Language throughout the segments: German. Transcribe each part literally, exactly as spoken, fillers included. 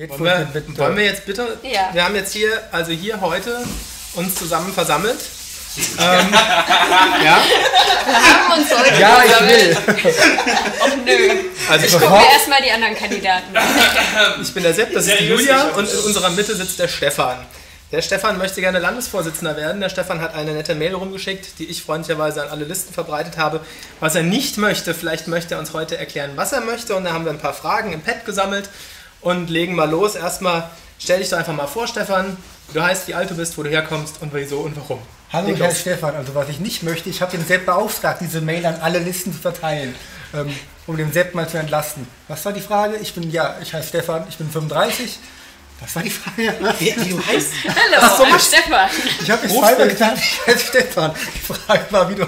Jetzt wollen, wir, bitte, wollen wir jetzt bitte, ja. wir haben jetzt hier, also hier heute uns zusammen versammelt. ähm, ja? Wir haben uns heute Ja, ich will. Och nö. Also ich gucke mir erstmal die anderen Kandidaten an. Ich bin der Sepp, das ist die Julia und in unserer Mitte sitzt der Stefan. Der Stefan möchte gerne Landesvorsitzender werden. Der Stefan hat eine nette Mail rumgeschickt, die ich freundlicherweise an alle Listen verbreitet habe. Was er nicht möchte, vielleicht möchte er uns heute erklären, was er möchte. Und da haben wir ein paar Fragen im Pad gesammelt und legen mal los. Erstmal stell dich doch einfach mal vor, Stefan, wie du heißt, wie alt du bist, wo du herkommst und wieso und warum. Hallo, Leg Herr los. Stefan. Also was ich nicht möchte, ich habe den Sepp beauftragt, diese Mail an alle Listen zu verteilen, ähm, um den Sepp mal zu entlasten. Was war die Frage? Ich bin, ja, ich heiße Stefan, ich bin fünfunddreißig. Was war die Frage? Wie, wie du heißt? Hallo, so, I'm Stefan. Ich habe jetzt zweimal gesagt, ich heiße Stefan. Die Frage war, wie du...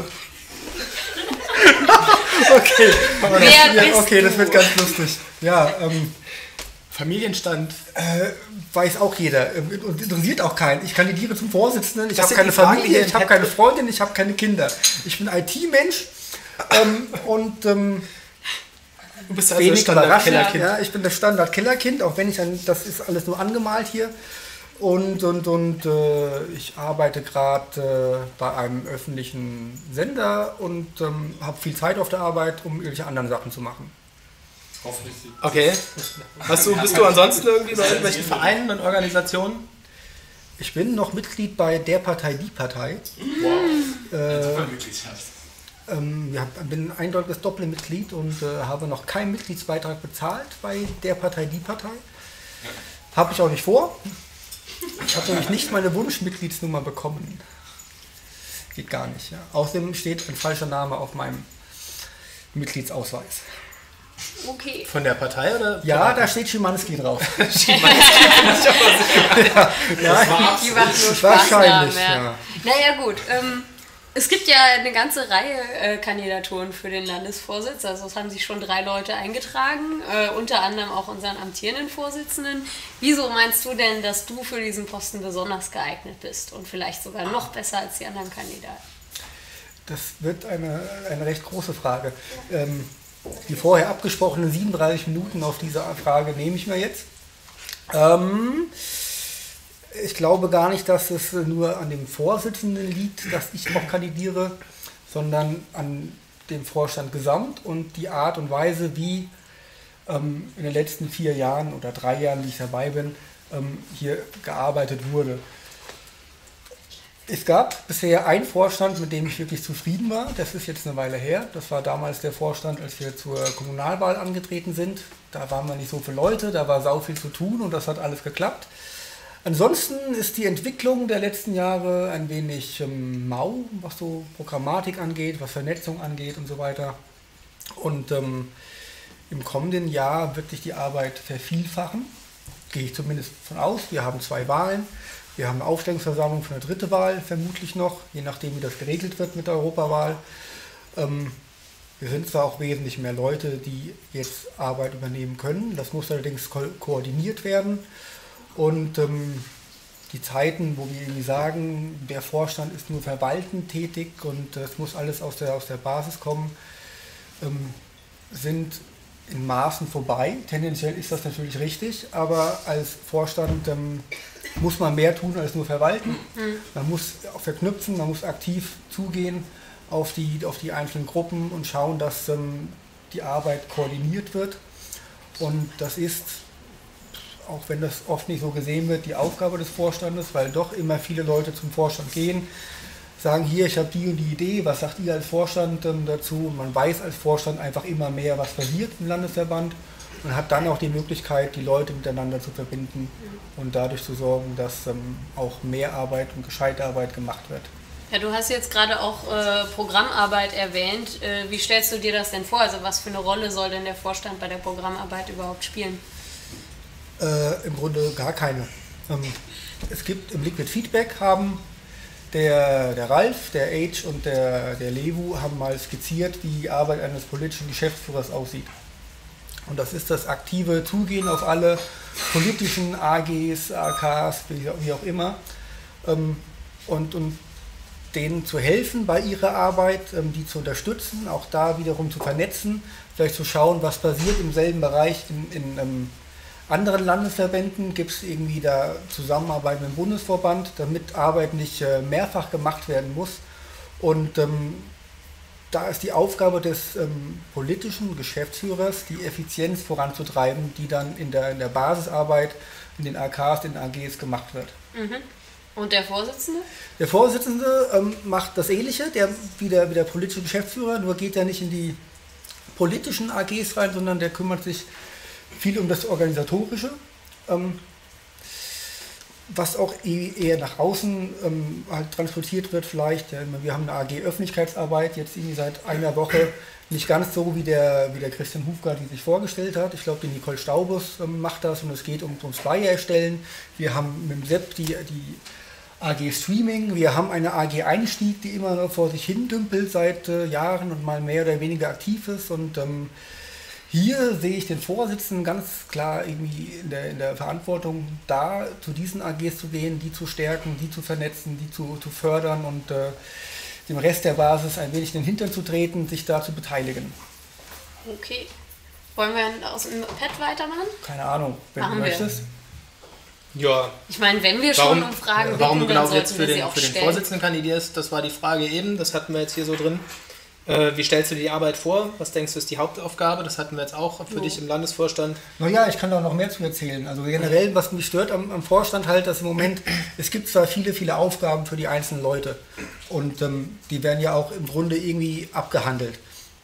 okay, aber das, Wer ja, bist okay, das du? wird ganz lustig. Ja, ähm, Familienstand. Äh, weiß auch jeder ähm, und interessiert auch keinen. Ich kandidiere zum Vorsitzenden, ich Das habe sind keine die Fragen, Familie, die ich habe im keine Freundin, ich habe keine Kinder. Ich bin I T-Mensch ähm, und ähm, Du bist also wenig Standard-Kellerkind. überraschend. Ja, ich bin das Standard-Kellerkind, auch wenn ich dann, das ist alles nur angemalt hier. Und, und, und äh, ich arbeite gerade äh, bei einem öffentlichen Sender und ähm, habe viel Zeit auf der Arbeit, um irgendwelche anderen Sachen zu machen. Okay. Hast du, bist du ansonsten irgendwie bei irgendwelchen Vereinen und Organisationen? Ich bin noch Mitglied bei der Partei, die Partei. Wow. Äh, ähm, ja, bin ein eindeutiges Doppelmitglied und äh, habe noch keinen Mitgliedsbeitrag bezahlt bei der Partei, die Partei. Habe ich auch nicht vor. Ich habe nämlich nicht meine Wunschmitgliedsnummer bekommen. Geht gar nicht. Ja. Außerdem steht ein falscher Name auf meinem Mitgliedsausweis. Okay. Von der Partei oder? Ja, da steht Schimanski drauf. ja, ja, die macht nur Spaß. wahrscheinlich, ja. ja. Naja gut, ähm, es gibt ja eine ganze Reihe äh, Kandidaturen für den Landesvorsitz. Also es haben sich schon drei Leute eingetragen, äh, unter anderem auch unseren amtierenden Vorsitzenden. Wieso meinst du denn, dass du für diesen Posten besonders geeignet bist und vielleicht sogar noch besser als die anderen Kandidaten? Das wird eine, eine recht große Frage. Ähm, die vorher abgesprochenen siebenunddreißig Minuten auf diese Frage nehme ich mir jetzt. Ähm, ich glaube gar nicht, dass es nur an dem Vorsitzenden liegt, dass ich noch kandidiere, sondern an dem Vorstand gesamt und die Art und Weise, wie ähm, in den letzten vier Jahren oder drei Jahren, die ich dabei bin, ähm, hier gearbeitet wurde. Es gab bisher einen Vorstand, mit dem ich wirklich zufrieden war. Das ist jetzt eine Weile her. Das war damals der Vorstand, als wir zur Kommunalwahl angetreten sind. Da waren wir nicht so viele Leute, da war sau viel zu tun und das hat alles geklappt. Ansonsten ist die Entwicklung der letzten Jahre ein wenig ähm, mau, was so Programmatik angeht, was Vernetzung angeht und so weiter. Und ähm, im kommenden Jahr wird sich die Arbeit vervielfachen, gehe ich zumindest von aus. Wir haben zwei Wahlen. Wir haben eine Aufstellungsversammlung für eine dritte Wahl, vermutlich noch, je nachdem, wie das geregelt wird mit der Europawahl. Ähm, wir sind zwar auch wesentlich mehr Leute, die jetzt Arbeit übernehmen können. Das muss allerdings ko- koordiniert werden. Und ähm, die Zeiten, wo wir irgendwie sagen, der Vorstand ist nur verwaltend tätig und es muss alles aus der, aus der Basis kommen, ähm, sind in Maßen vorbei. Tendenziell ist das natürlich richtig, aber als Vorstand ähm, muss man mehr tun als nur verwalten. Mhm. Man muss auch verknüpfen, man muss aktiv zugehen auf die, auf die einzelnen Gruppen und schauen, dass ähm, die Arbeit koordiniert wird. Und das ist, auch wenn das oft nicht so gesehen wird, die Aufgabe des Vorstandes, weil doch immer viele Leute zum Vorstand gehen, sagen, hier, ich habe die und die Idee, was sagt ihr als Vorstand ähm, dazu? Und man weiß als Vorstand einfach immer mehr, was passiert im Landesverband und hat dann auch die Möglichkeit, die Leute miteinander zu verbinden und dadurch zu sorgen, dass ähm, auch mehr Arbeit und gescheite Arbeit gemacht wird. Ja, du hast jetzt gerade auch äh, Programmarbeit erwähnt. Äh, wie stellst du dir das denn vor? Also was für eine Rolle soll denn der Vorstand bei der Programmarbeit überhaupt spielen? Äh, Im Grunde gar keine. Ähm, es gibt im Liquid Feedback haben der, der Ralf, der Age und der, der Lewu haben mal skizziert, wie die Arbeit eines politischen Geschäftsführers aussieht. Und das ist das aktive Zugehen auf alle politischen A Gs, A Ks, wie, wie auch immer, ähm, und, und denen zu helfen bei ihrer Arbeit, ähm, die zu unterstützen, auch da wiederum zu vernetzen, vielleicht zu schauen, was passiert im selben Bereich in, in ähm, anderen Landesverbänden gibt es irgendwie da Zusammenarbeit mit dem Bundesverband, damit Arbeit nicht äh, mehrfach gemacht werden muss. Und ähm, da ist die Aufgabe des ähm, politischen Geschäftsführers, die Effizienz voranzutreiben, die dann in der, in der Basisarbeit, in den A Ks, in den A Gs gemacht wird. Mhm. Und der Vorsitzende? Der Vorsitzende ähm, macht das Ähnliche, der wie, der wie der politische Geschäftsführer, nur geht er nicht in die politischen A Gs rein, sondern der kümmert sich viel um das Organisatorische, ähm, was auch eher nach außen ähm, halt transportiert wird vielleicht. Ja, wir haben eine A G Öffentlichkeitsarbeit jetzt irgendwie seit einer Woche, nicht ganz so wie der, wie der Christian Hufgart die sich vorgestellt hat. Ich glaube, die Nicole Staubus ähm, macht das und es geht um, ums Flyer erstellen. Wir haben mit dem Sepp die, die A G Streaming, wir haben eine A G Einstieg, die immer noch vor sich hin dümpelt seit äh, Jahren und mal mehr oder weniger aktiv ist und ähm, hier sehe ich den Vorsitzenden ganz klar irgendwie in der, in der Verantwortung, da zu diesen A Gs zu gehen, die zu stärken, die zu vernetzen, die zu, zu fördern und äh, dem Rest der Basis ein wenig in den Hintern zu treten, sich da zu beteiligen. Okay. Wollen wir aus dem Pad weitermachen? Keine Ahnung, wenn Machen du wir. möchtest. Ja. Ich meine, wenn wir schon Warum, um Fragen bitten, warum du genau dann jetzt sollten für wir sie den, auch für den stellen. Vorsitzenden kandidierst, das war die Frage eben, das hatten wir jetzt hier so drin. Äh, wie stellst du dir die Arbeit vor? Was denkst du ist die Hauptaufgabe? Das hatten wir jetzt auch für Jo. dich im Landesvorstand. Naja, ich kann da noch mehr zu erzählen. Also generell, was mich stört am, am Vorstand halt, dass im Moment, es gibt zwar viele, viele Aufgaben für die einzelnen Leute und ähm, die werden ja auch im Grunde irgendwie abgehandelt.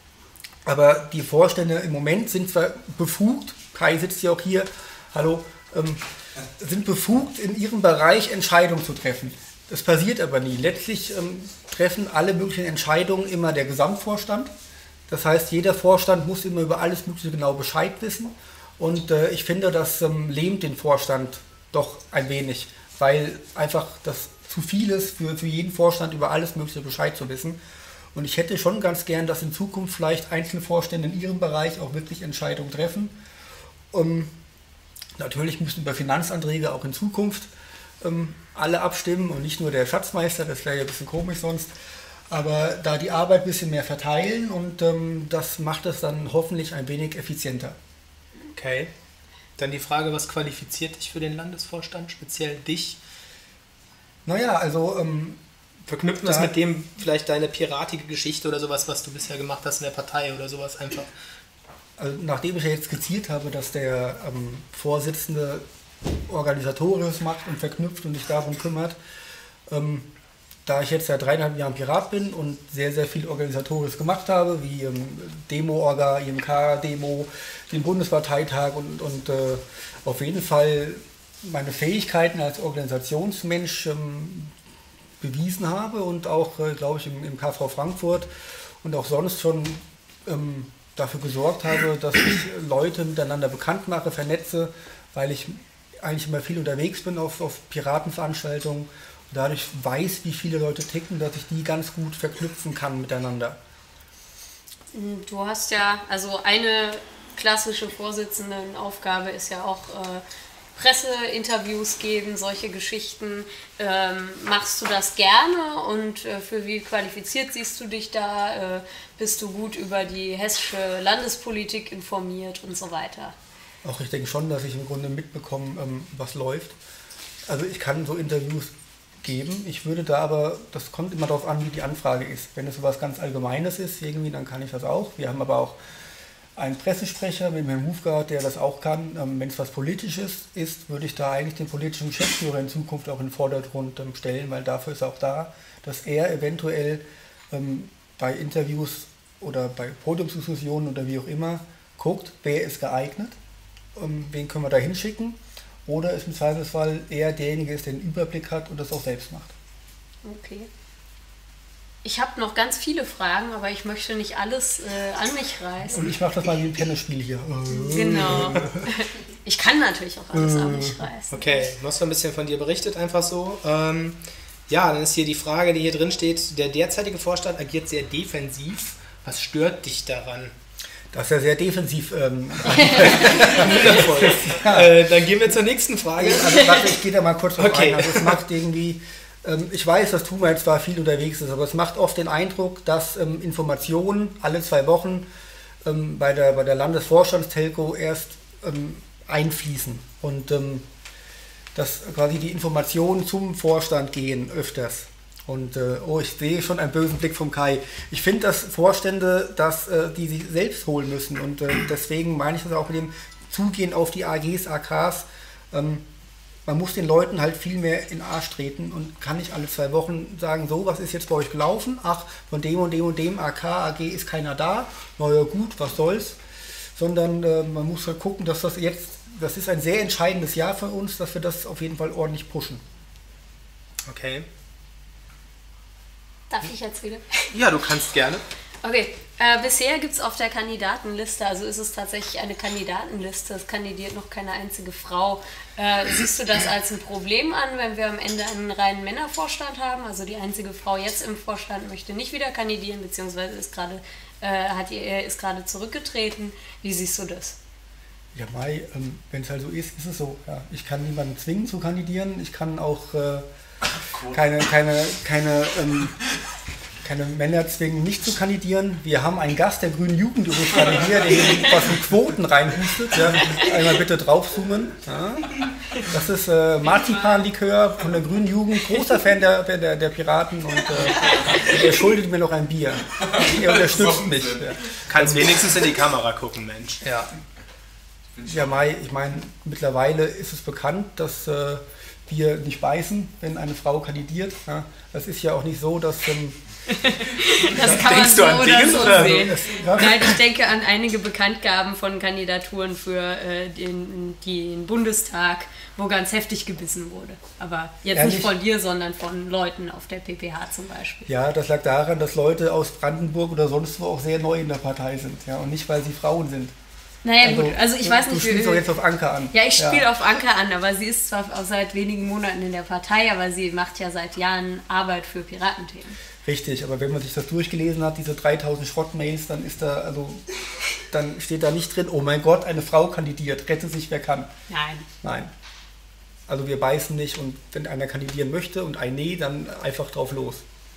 Aber die Vorstände im Moment sind zwar befugt, Kai sitzt ja auch hier, hallo, ähm, sind befugt, in ihrem Bereich Entscheidungen zu treffen. Das passiert aber nie. Letztlich ähm, treffen alle möglichen Entscheidungen immer der Gesamtvorstand. Das heißt, jeder Vorstand muss immer über alles Mögliche genau Bescheid wissen. Und äh, ich finde, das ähm, lähmt den Vorstand doch ein wenig, weil einfach das zu viel ist für, für jeden Vorstand über alles Mögliche Bescheid zu wissen. Und ich hätte schon ganz gern, dass in Zukunft vielleicht einzelne Vorstände in ihrem Bereich auch wirklich Entscheidungen treffen. Um, natürlich müssen über Finanzanträge auch in Zukunft ähm, alle abstimmen und nicht nur der Schatzmeister, das wäre ja ein bisschen komisch sonst. Aber da die Arbeit ein bisschen mehr verteilen und ähm, das macht es dann hoffentlich ein wenig effizienter. Okay. Dann die Frage, was qualifiziert dich für den Landesvorstand, speziell dich? Naja, also... Ähm, Verknüpfen das mit dem vielleicht deine piratige Geschichte oder sowas, was du bisher gemacht hast in der Partei oder sowas einfach? Also nachdem ich ja jetzt skizziert habe, dass der ähm, Vorsitzende Organisatorisches macht und verknüpft und sich darum kümmert, ähm, da ich jetzt seit dreieinhalb Jahren Pirat bin und sehr, sehr viel Organisatorisches gemacht habe, wie ähm, Demo-Orga, I M K-Demo, den Bundesparteitag und, und äh, auf jeden Fall meine Fähigkeiten als Organisationsmensch ähm, bewiesen habe und auch, äh, glaube ich, im, im K V Frankfurt und auch sonst schon ähm, dafür gesorgt habe, dass ich Leute miteinander bekannt mache, vernetze, weil ich eigentlich immer viel unterwegs bin auf, auf Piratenveranstaltungen und dadurch weiß, wie viele Leute ticken, dass ich die ganz gut verknüpfen kann miteinander. Du hast ja, also eine klassische Vorsitzendenaufgabe ist ja auch äh, Presseinterviews geben, solche Geschichten. Ähm, machst du das gerne und äh, für wie qualifiziert siehst du dich da? Äh, bist du gut über die hessische Landespolitik informiert und so weiter? Auch ich denke schon, dass ich im Grunde mitbekomme, ähm, was läuft. Also ich kann so Interviews geben. Ich würde da aber, das kommt immer darauf an, wie die Anfrage ist. Wenn es so was ganz Allgemeines ist, irgendwie, dann kann ich das auch. Wir haben aber auch einen Pressesprecher mit Herrn Hufgart, der das auch kann. Ähm, wenn es was Politisches ist, würde ich da eigentlich den politischen Geschäftsführer in Zukunft auch in den Vordergrund ähm, stellen, weil dafür ist auch da, dass er eventuell ähm, bei Interviews oder bei Podiumsdiskussionen oder wie auch immer guckt, wer ist geeignet, ähm, wen können wir da hinschicken, oder ist im Zweifelsfall eher derjenige ist, der den Überblick hat und das auch selbst macht. Okay. Ich habe noch ganz viele Fragen, aber ich möchte nicht alles äh, an mich reißen. Und ich mache das mal wie ein Tennisspiel hier. Genau. Ich kann natürlich auch alles an mich reißen. Okay, du hast ein bisschen von dir berichtet, einfach so. Ähm, ja, dann ist hier die Frage, die hier drin steht. Der derzeitige Vorstand agiert sehr defensiv. Was stört dich daran? Das ist ja sehr defensiv. Ähm, Wundervoll. Ja. Äh, dann gehen wir zur nächsten Frage. Also warte, ich gehe da mal kurz drauf Okay. ein. Also es macht irgendwie, ähm, ich weiß, dass Tuma jetzt zwar viel unterwegs ist, aber es macht oft den Eindruck, dass ähm, Informationen alle zwei Wochen ähm, bei der, bei der Landesvorstandstelco erst ähm, einfließen und ähm, dass quasi die Informationen zum Vorstand gehen öfters. Und äh, oh, ich sehe schon einen bösen Blick vom Kai. Ich finde, dass Vorstände, dass äh, die sich selbst holen müssen und äh, deswegen meine ich das auch mit dem Zugehen auf die A Gs, A Ks. Ähm, man muss den Leuten halt viel mehr in den Arsch treten und kann nicht alle zwei Wochen sagen, so, was ist jetzt bei euch gelaufen? Ach, von dem und dem und dem A K, A G ist keiner da. Na ja gut, was soll's? Sondern äh, man muss halt gucken, dass das jetzt, das ist ein sehr entscheidendes Jahr für uns, dass wir das auf jeden Fall ordentlich pushen. Okay. Darf ich jetzt wieder? Ja, du kannst gerne. Okay, äh, bisher gibt es auf der Kandidatenliste, also ist es tatsächlich eine Kandidatenliste, es kandidiert noch keine einzige Frau. Äh, siehst du das als ein Problem an, wenn wir am Ende einen reinen Männervorstand haben? Also die einzige Frau jetzt im Vorstand möchte nicht wieder kandidieren, beziehungsweise ist gerade äh, hat ihr, ist gerade zurückgetreten. Wie siehst du das? Ja, Mai, ähm, wenn es halt so ist, ist es so. Ja. Ich kann niemanden zwingen zu kandidieren, ich kann auch äh, keine, keine, keine, ähm, keine Männer zwingen, nicht zu kandidieren. Wir haben einen Gast der Grünen Jugend übrigens gerade hier, der hier was in Quoten reinhustet. Ja. Einmal bitte draufzoomen. Ja. Das ist äh, Marzipanlikör von der Grünen Jugend, großer Fan der, der, der Piraten und äh, er schuldet mir noch ein Bier. Er unterstützt mich. Ja. Kannst wenigstens in die Kamera gucken, Mensch. Ja. Ja, Mai, ich meine, mittlerweile ist es bekannt, dass äh, wir nicht beißen, wenn eine Frau kandidiert. Ja. Das ist ja auch nicht so, dass... Ähm, das kann man Denkst so du an oder Dingen, so oder? sehen. Ja. Nein, ich denke an einige Bekanntgaben von Kandidaturen für äh, den, den Bundestag, wo ganz heftig gebissen wurde. Aber jetzt Ehrlich? nicht von dir, sondern von Leuten auf der P P H zum Beispiel. Ja, das lag daran, dass Leute aus Brandenburg oder sonst wo auch sehr neu in der Partei sind. Ja, und nicht, weil sie Frauen sind. Naja also, gut, also ich weiß du nicht... Du spielst doch jetzt auf Anker an. Ja, ich spiele ja. auf Anker an, aber sie ist zwar auch seit wenigen Monaten in der Partei, aber sie macht ja seit Jahren Arbeit für Piratenthemen. Richtig, aber wenn man sich das durchgelesen hat, diese dreitausend Schrottmails, dann ist da, also, dann steht da nicht drin, oh mein Gott, eine Frau kandidiert, rette sich wer kann. Nein. Nein. Also wir beißen nicht und wenn einer kandidieren möchte und ein Nee, dann einfach drauf los.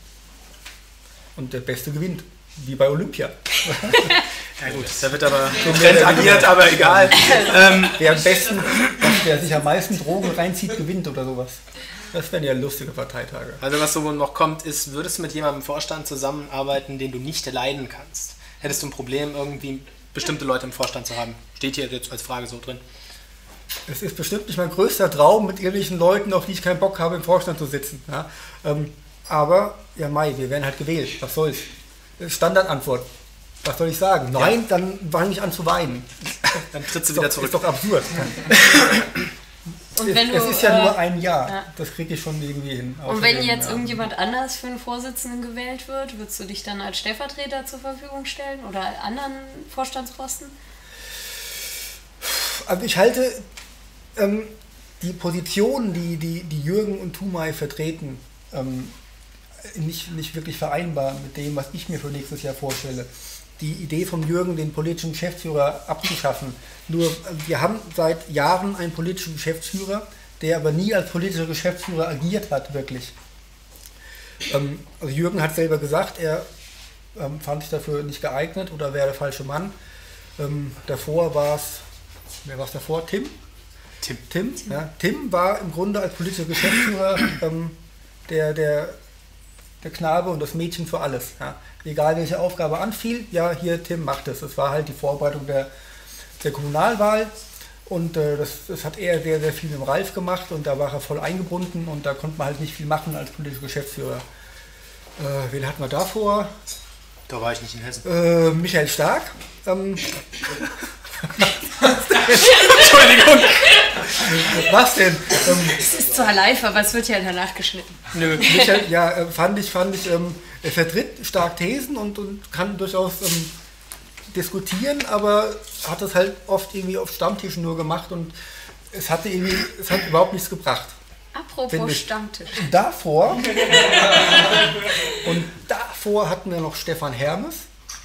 Und der Beste gewinnt, wie bei Olympia. Ja gut, da wird aber Trend agiert, aber egal. ähm, wer am besten, wer sich am meisten Drogen reinzieht, gewinnt oder sowas. Das wären ja lustige Parteitage. Also was so noch kommt, ist, würdest du mit jemandem im Vorstand zusammenarbeiten, den du nicht leiden kannst? Hättest du ein Problem, irgendwie bestimmte Leute im Vorstand zu haben? Steht hier jetzt als Frage so drin. Es ist bestimmt nicht mein größter Traum, mit irgendwelchen Leuten, auf die ich keinen Bock habe, im Vorstand zu sitzen. Ja? Ähm, aber, ja Mai, wir werden halt gewählt. Was soll's? Standardantwort. Was soll ich sagen? Nein, ja. Dann fange ich an zu weinen. Dann trittst du ist wieder doch, zurück. Ist doch absurd. Und wenn es, du, es ist ja äh, nur ein Jahr. Ja. Das kriege ich schon irgendwie hin. Und wenn Außerdem, jetzt ja. irgendjemand anders für einen Vorsitzenden gewählt wird, würdest du dich dann als Stellvertreter zur Verfügung stellen oder anderen Vorstandsposten? Also ich halte ähm, die Position, die, die, die Jürgen und Tumay vertreten, ähm, nicht, nicht wirklich vereinbar mit dem, was ich mir für nächstes Jahr vorstelle. Die Idee von Jürgen, den politischen Geschäftsführer abzuschaffen. Nur, wir haben seit Jahren einen politischen Geschäftsführer, der aber nie als politischer Geschäftsführer agiert hat, wirklich. Ähm, also Jürgen hat selber gesagt, er ähm, fand sich dafür nicht geeignet oder wäre der falsche Mann. Ähm, davor war es, wer war es davor? Tim? Tim. Tim, Tim. Ja. Tim war im Grunde als politischer Geschäftsführer ähm, der, der, der Knabe und das Mädchen für alles. Ja. Egal welche Aufgabe anfiel, ja, hier Tim macht es. Das war halt die Vorbereitung der, der Kommunalwahl und äh, das, das hat er sehr, sehr viel mit dem Ralf gemacht und da war er voll eingebunden und da konnte man halt nicht viel machen als politischer Geschäftsführer. Äh, wen hatten wir davor? Da war ich nicht in Hessen. Äh, Michael Stark. Ähm, Entschuldigung. Was denn? Ähm, es ist zwar live, aber es wird ja danach geschnitten. Nö, Michael, ja, äh, fand ich, fand ich, ähm, er vertritt stark Thesen und, und kann durchaus ähm, diskutieren, aber hat das halt oft irgendwie auf Stammtischen nur gemacht und es hatte irgendwie, es hat überhaupt nichts gebracht. Apropos Stammtisch. Davor, und davor hatten wir noch Stefan Hermes.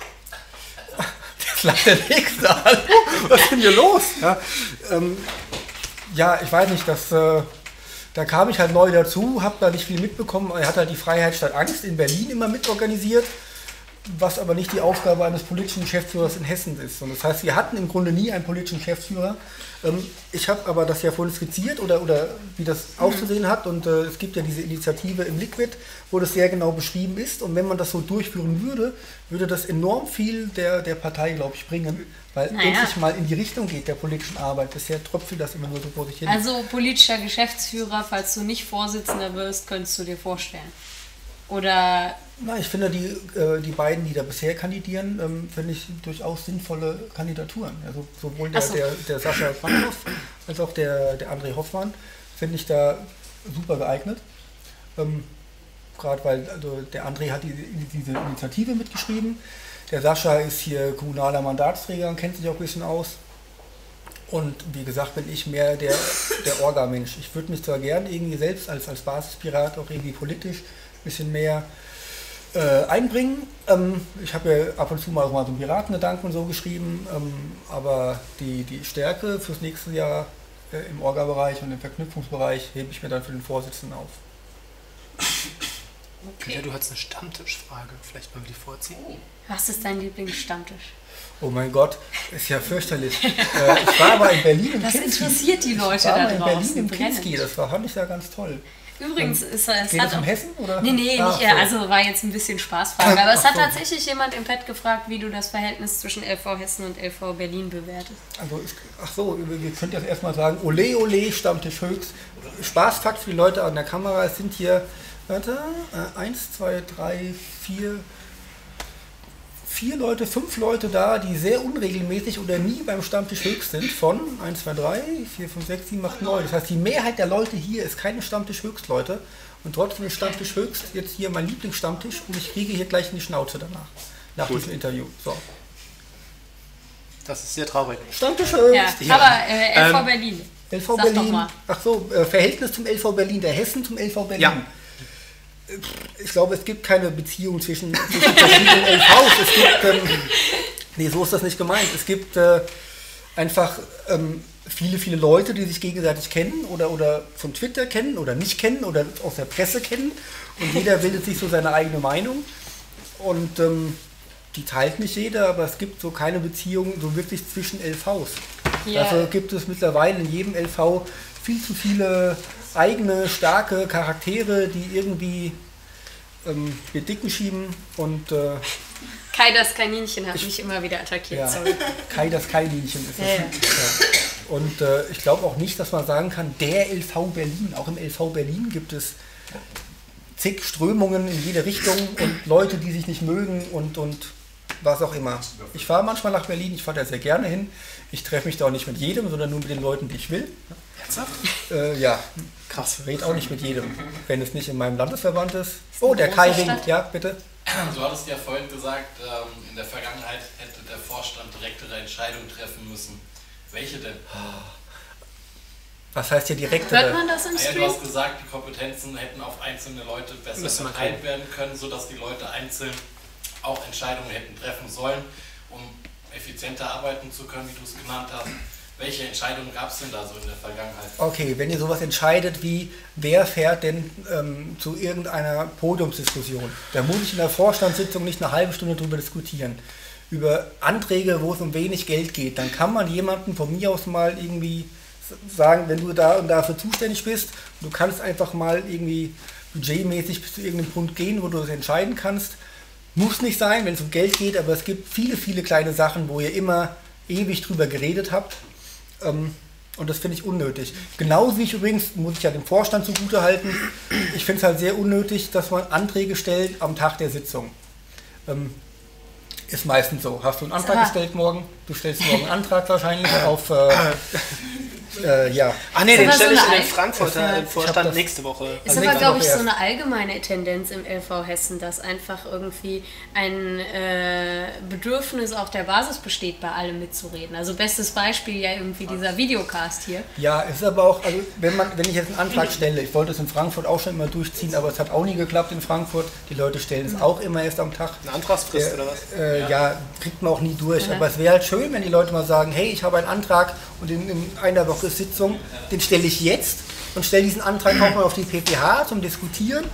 Jetzt lacht der Nächste an. Was ist denn hier los? Ja, ähm, ja ich weiß nicht, das, äh, da kam ich halt neu dazu, habe da nicht viel mitbekommen. Er hat halt die Freiheit statt Angst in Berlin immer mitorganisiert. was aber nicht die Aufgabe eines politischen Geschäftsführers in Hessen ist. Und das heißt, wir hatten im Grunde nie einen politischen Geschäftsführer. Ähm, ich habe aber das ja vorhin skizziert oder, oder wie das mhm. auszusehen hat. Und äh, es gibt ja diese Initiative im Liquid, wo das sehr genau beschrieben ist. Und wenn man das so durchführen würde, würde das enorm viel der, der Partei, glaube ich, bringen. Weil naja. endlich mal in die Richtung geht der politischen Arbeit. Bisher tröpfelt das immer nur so vor sich hin. Also politischer Geschäftsführer, falls du nicht Vorsitzender wirst, könntest du dir vorstellen? Oder... Na, ich finde die, äh, die beiden, die da bisher kandidieren, ähm, finde ich durchaus sinnvolle Kandidaturen. Also sowohl der, so. der, der Sascha Frankhoff als auch der, der André Hoffmann finde ich da super geeignet. Ähm, Gerade weil also der André hat die, diese Initiative mitgeschrieben. Der Sascha ist hier kommunaler Mandatsträger und kennt sich auch ein bisschen aus. Und wie gesagt, bin ich mehr der, der Orga-Mensch. Ich würde mich zwar gern irgendwie selbst als, als Basispirat auch irgendwie politisch ein bisschen mehr äh, einbringen. Ähm, ich habe ja ab und zu mal auch mal so einen Piratengedanken und so geschrieben, ähm, aber die, die Stärke fürs nächste Jahr äh, im Orga-Bereich und im Verknüpfungsbereich hebe ich mir dann für den Vorsitzenden auf. Okay. Ja, du hast eine Stammtischfrage, vielleicht wollen wir die vorziehen. Was ist dein Lieblingsstammtisch? Oh mein Gott, ist ja fürchterlich. äh, ich war aber in Berlin im Das Kinski. interessiert die Leute ich war da mal in draußen. Berlin im Kinski, das war, fand ich ja ganz toll. Übrigens, Und ist es geht hat das um auch, Hessen? Oder? Nee, nee, Ach, nicht, so. also war jetzt ein bisschen Spaßfrage. Aber es Ach hat so. tatsächlich jemand im Pad gefragt, wie du das Verhältnis zwischen L V Hessen und L V Berlin bewertest. Also, es- ach so, wir könnt jetzt erstmal sagen, ole ole, Stammtisch Höchst. Spaßfakt für die Leute an der Kamera, es sind hier, warte, äh, eins, zwei, drei, vier, vier Leute, fünf Leute da, die sehr unregelmäßig oder nie beim Stammtisch Höchst sind, von eins, zwei, drei, vier, fünf, sechs, sieben, acht, neun. Das heißt, die Mehrheit der Leute hier ist keine Stammtisch Höchst Leute und trotzdem ist Stammtisch Höchst jetzt hier mein Lieblingsstammtisch und ich kriege hier gleich in die Schnauze danach, nach Gut. diesem Interview. So. Das ist sehr traurig. Stammtisch Höchst. Ja, aber äh, L V Ähm, Berlin. L V Sag doch Berlin, mal. ach so, äh, Verhältnis zum L V Berlin, der Hessen zum L V Berlin. Ja. Ich glaube, es gibt keine Beziehung zwischen, zwischen verschiedenen L Vs. Es gibt, ähm, nee, so ist das nicht gemeint. Es gibt äh, einfach ähm, viele, viele Leute, die sich gegenseitig kennen oder, oder von Twitter kennen oder nicht kennen oder aus der Presse kennen. Und jeder bildet sich so seine eigene Meinung. Und ähm, die teilt nicht jeder, aber es gibt so keine Beziehung so wirklich zwischen L Vs. Ja. Dafür gibt es mittlerweile in jedem L V viel zu viele eigene, starke Charaktere, die irgendwie ähm, wir Dicken schieben und äh, Kai das Kaninchen hat mich immer wieder attackiert. ja, Sorry. Kai das Kai-Linchen ist das. Ja, ja. Ja. Und äh, ich glaube auch nicht, dass man sagen kann, der L V Berlin, auch im L V Berlin gibt es zig Strömungen in jede Richtung und Leute, die sich nicht mögen und, und was auch immer. Ich fahre manchmal nach Berlin, ich fahre da sehr gerne hin. Ich treffe mich da auch nicht mit jedem, sondern nur mit den Leuten, die ich will. Ernsthaft? Äh, ja, Krass. ich rede auch nicht mit jedem, wenn es nicht in meinem Landesverband ist. Oh, der Kai große winkt, Stadt. ja, bitte. Du hattest ja vorhin gesagt, ähm, in der Vergangenheit hätte der Vorstand direktere Entscheidungen treffen müssen. Welche denn? Was heißt hier direkt? Hört man das im Ah ja, du Stream? hast gesagt, die Kompetenzen hätten auf einzelne Leute besser Müssen wir verteilt tun. werden können, sodass die Leute einzeln auch Entscheidungen hätten treffen sollen, um effizienter arbeiten zu können, wie du es genannt hast. Welche Entscheidungen gab es denn da so in der Vergangenheit? Okay, wenn ihr sowas entscheidet wie, wer fährt denn ähm, zu irgendeiner Podiumsdiskussion, da muss ich in der Vorstandssitzung nicht eine halbe Stunde drüber diskutieren. Über Anträge, wo es um wenig Geld geht, dann kann man jemanden von mir aus mal irgendwie s- sagen, wenn du da und dafür zuständig bist, du kannst einfach mal irgendwie budgetmäßig bis zu irgendeinem Punkt gehen, wo du das entscheiden kannst. Muss nicht sein, wenn es um Geld geht, aber es gibt viele, viele kleine Sachen, wo ihr immer ewig drüber geredet habt. Ähm, und das finde ich unnötig. Genauso wie ich übrigens, muss ich ja dem Vorstand zugute halten, ich finde es halt sehr unnötig, dass man Anträge stellt am Tag der Sitzung. Ähm, ist meistens so. Hast du einen Antrag Ah. gestellt morgen? Du stellst morgen einen Antrag wahrscheinlich auf, äh, äh, ja. Ah nee, den aber so stelle ich eine in den Al- Frankfurter Ja. äh, Ich hab Vorstand das- nächste Woche. Ist Also aber, nächste glaube Woche ich, so erst. eine allgemeine Tendenz im L V Hessen, dass einfach irgendwie ein äh, Bedürfnis auch der Basis besteht, bei allem mitzureden. Also bestes Beispiel ja irgendwie dieser Videocast hier. Ja, es ist aber auch, also wenn man, wenn ich jetzt einen Antrag stelle, ich wollte es in Frankfurt auch schon immer durchziehen, aber es hat auch nie geklappt in Frankfurt. Die Leute stellen es auch immer erst am Tag. Eine Antragsfrist oder was? Äh, ja. ja, kriegt man auch nie durch. Ja. Aber es wäre halt schön, wenn die Leute mal sagen, hey, ich habe einen Antrag und in, in einer Woche ist Sitzung, den stelle ich jetzt und stelle diesen Antrag auch mal auf die P P H zum Diskutieren.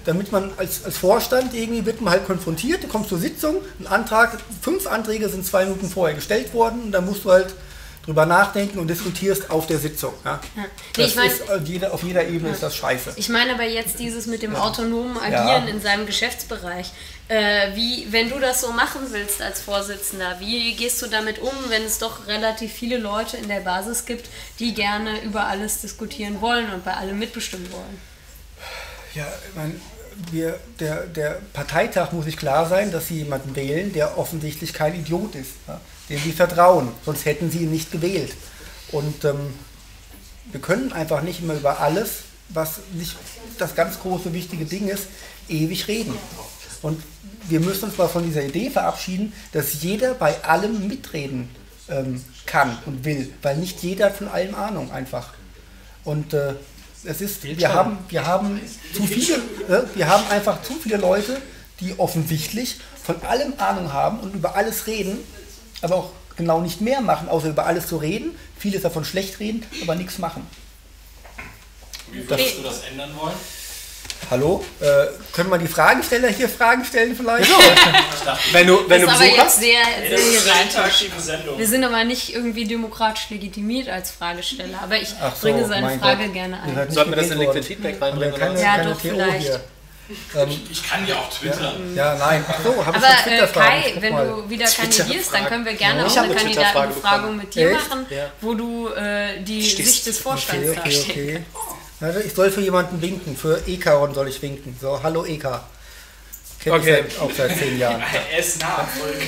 damit man als, als Vorstand irgendwie wird man halt konfrontiert, du kommst zur Sitzung, ein Antrag, fünf Anträge sind zwei Minuten vorher gestellt worden und dann musst du halt drüber nachdenken und diskutierst auf der Sitzung. Ja? Ja. Nee, Das ich mein, ist, äh, jeder, auf jeder Ebene ja. ist das scheiße. Ich meine aber jetzt dieses mit dem autonomen Agieren Ja. in seinem Geschäftsbereich. Äh, wie, wenn du das so machen willst als Vorsitzender, wie gehst du damit um, wenn es doch relativ viele Leute in der Basis gibt, die gerne über alles diskutieren wollen und bei allem mitbestimmen wollen? Ja, ich meine, wir, der, der Parteitag muss sich klar sein, dass sie jemanden wählen, der offensichtlich kein Idiot ist, ja, dem sie vertrauen, sonst hätten sie ihn nicht gewählt. Und ähm, wir können einfach nicht immer über alles, was nicht das ganz große, wichtige Ding ist, ewig reden. Und wir müssen uns mal von dieser Idee verabschieden, dass jeder bei allem mitreden ähm, kann und will, weil nicht jeder hat von allem Ahnung einfach. Und äh, es ist, wir haben, wir haben zu viele, äh, wir haben einfach zu viele Leute, die offensichtlich von allem Ahnung haben und über alles reden, aber auch genau nicht mehr machen, außer über alles zu reden, vieles davon schlecht reden, aber nichts machen. Wie würdest du das ändern wollen? Hallo? Äh, können wir die Fragensteller hier Fragen stellen vielleicht? Wenn du, wenn du Das ist aber Besuch jetzt hast, sehr, Das sehr ist eine hierarchisch. interaktive Sendung. Wir sind aber nicht irgendwie demokratisch legitimiert als Fragesteller, aber ich Ach so, bringe seine mein Frage Gott. gerne Ihr ein. seid nicht sollten wir das in gewählt Liquid worden. Feedback Haben wir reinbringen? keine, oder? Ja, keine doch, T O vielleicht. hier. Ähm, Ich kann ja auch twittern. ja, nein. Ach so, habe ich Aber schon äh, Twitter-Fragen. Kai, Guck wenn mal. du wieder kandidierst, dann können wir gerne Ja, auch ich hab eine eine Twitter-Frage Kandidatenbefragung mit dir Echt? machen, Ja. wo du äh, die Stehst- Sicht des Vorstands Okay, okay, darstellst. okay. Also ich soll für jemanden winken, für Ekaron soll ich winken. So, hallo Eka. Kennt Okay. ich seit, auch seit zehn Jahren. Er ist Nachfolger.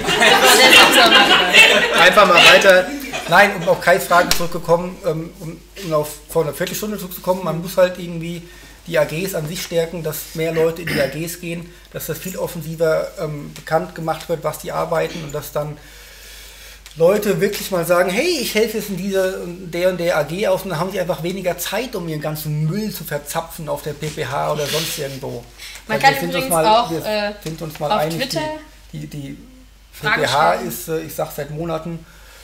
Einfach mal weiter. Nein, um auf Kais Frage zurückgekommen, ähm, um, um auf vor einer Viertelstunde zurückzukommen, man muss halt irgendwie die A Gs an sich stärken, dass mehr Leute in die A Gs gehen, dass das viel offensiver ähm, bekannt gemacht wird, was die arbeiten und dass dann Leute wirklich mal sagen, hey, ich helfe jetzt in dieser und der und der A G aus und dann haben sie einfach weniger Zeit, um ihren ganzen Müll zu verzapfen auf der P P H oder sonst irgendwo. Man Weil kann wir sind uns übrigens mal, auch, wir äh, sind uns mal auf einig, Twitter die, die, die Fragen P P H stellen. ist, äh, ich sag seit Monaten,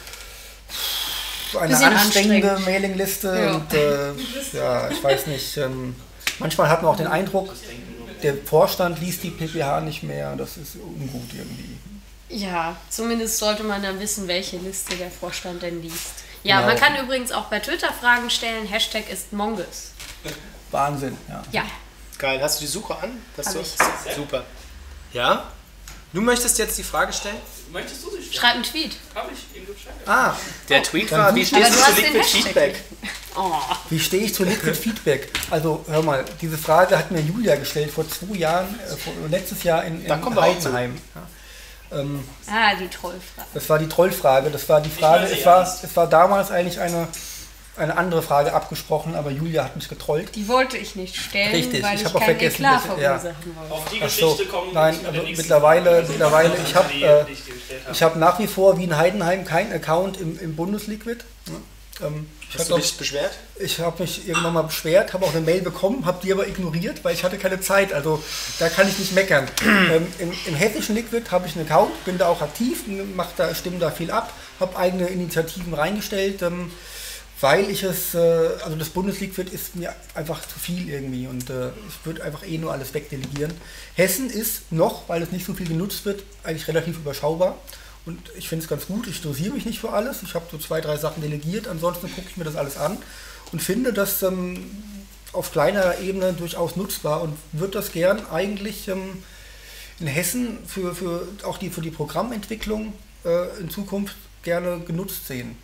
eine Bisschen anstrengende anstrengend. Mailingliste Ja. und äh, ja, ich weiß nicht, ähm, manchmal hat man auch den Eindruck, der Vorstand liest die P P H nicht mehr, das ist ungut irgendwie. Ja, zumindest sollte man dann wissen, welche Liste der Vorstand denn liest. Ja, Genau. man kann übrigens auch bei Twitter Fragen stellen. Hashtag ist Mongoose. Wahnsinn, ja. Ja, Geil, hast du die Suche an? Das Hab so, ich. super. Ja? Du möchtest jetzt die Frage stellen? Möchtest du sie stellen? schreib einen Tweet. Hab ich ihm Bescheid. Ah, Der Tweet dann war, wie such- stehst Aber du du zu hast den Liquid Hashtag Feedback? nicht. Oh. wie stehe ich zu Liquid Feedback? Also hör mal, diese Frage hat mir Julia gestellt vor zwei Jahren, äh, vor, letztes Jahr in, in Da kommen wir auch zu. Heidenheim. Ja. Ähm, Ah, die Trollfrage. Das war die Trollfrage. Das war die Frage. weiß sie Es war, ernst. es war damals eigentlich eine, eine andere Frage abgesprochen, aber Julia hat mich getrollt. Die wollte ich nicht stellen, Richtig, weil ich ich, hab auch kein vergessen, Eklat welche- ja. verursachen wollte. Auf die Ach so, Geschichte kommen nein, wir bei also der nächsten mittlerweile, Frage. mittlerweile, ich habe Die, äh, die ich dir gestellt habe. ich habe nach wie vor wie in Heidenheim keinen Account im, im Bundesliquid. Ja, ähm, ich Hast hab du doch- dich beschwert? Ich habe mich irgendwann mal beschwert, habe auch eine Mail bekommen, habe die aber ignoriert, weil ich hatte keine Zeit. Also da kann ich nicht meckern. ähm, im, Im hessischen Liquid habe ich einen Account, bin da auch aktiv, mach da, stimme da viel ab, habe eigene Initiativen reingestellt, ähm, weil ich es, äh, also das Bundesliquid ist mir einfach zu viel irgendwie und äh, ich würde einfach eh nur alles wegdelegieren. Hessen ist noch, weil es nicht so viel genutzt wird, eigentlich relativ überschaubar. Und ich finde es ganz gut, ich dosiere mich nicht für alles. Ich habe so zwei, drei Sachen delegiert, ansonsten gucke ich mir das alles an und finde das ähm, auf kleiner Ebene durchaus nutzbar und würde das gern eigentlich ähm, in Hessen für, für auch die, für die Programmentwicklung äh, in Zukunft gerne genutzt sehen.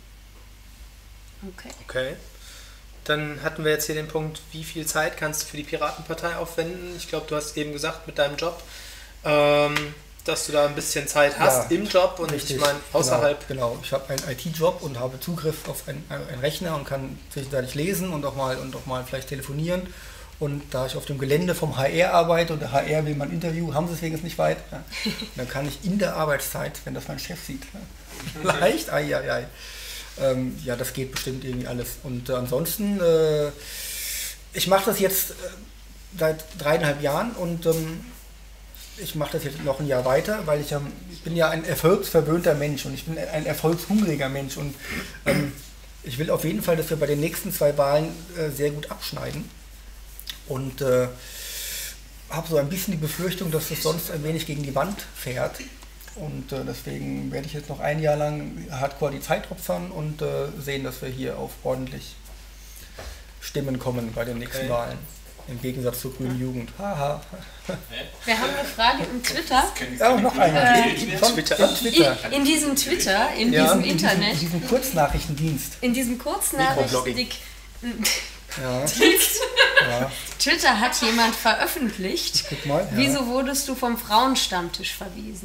Okay. Okay. Dann hatten wir jetzt hier den Punkt, wie viel Zeit kannst du für die Piratenpartei aufwenden? Ich glaube, du hast eben gesagt mit deinem Job, ähm, dass du da ein bisschen Zeit hast Ja, im Job und Richtig, ich meine außerhalb. Genau, genau. Ich habe einen I T-Job und habe Zugriff auf einen, einen Rechner und kann zwischenzeitlich lesen und auch mal und auch mal vielleicht telefonieren. Und da ich auf dem Gelände vom H R arbeite und der H R will mein Interview, haben sie es wenigstens nicht weit, ja, dann kann ich in der Arbeitszeit, wenn das mein Chef sieht, ja, leicht, ai, ai, ai. Ähm, ja, das geht bestimmt irgendwie alles. Und äh, ansonsten, äh, ich mache das jetzt äh, seit dreieinhalb Jahren und ähm, ich mache das jetzt noch ein Jahr weiter, weil ich, ähm, ich bin ja ein erfolgsverwöhnter Mensch und ich bin ein erfolgshungriger Mensch und ähm, ich will auf jeden Fall, dass wir bei den nächsten zwei Wahlen äh, sehr gut abschneiden und äh, habe so ein bisschen die Befürchtung, dass es sonst ein wenig gegen die Wand fährt. Und äh, deswegen werde ich jetzt noch ein Jahr lang hardcore die Zeit opfern und äh, sehen, dass wir hier auf ordentlich Stimmen kommen bei den nächsten Okay. Wahlen. Im Gegensatz zur grünen Jugend. Haha. Wir haben eine Frage im Twitter. Ja, noch eine. Äh, Von Twitter. von Twitter. In, in diesem Twitter, in Ja, diesem In diesem, in Internet, diesem Kurznachrichtendienst. in diesem Kurznachrichten, Mikroblogging. Ja, ja. Twitter hat jemand veröffentlicht. Guck mal. Ja. Wieso wurdest du vom Frauenstammtisch verwiesen?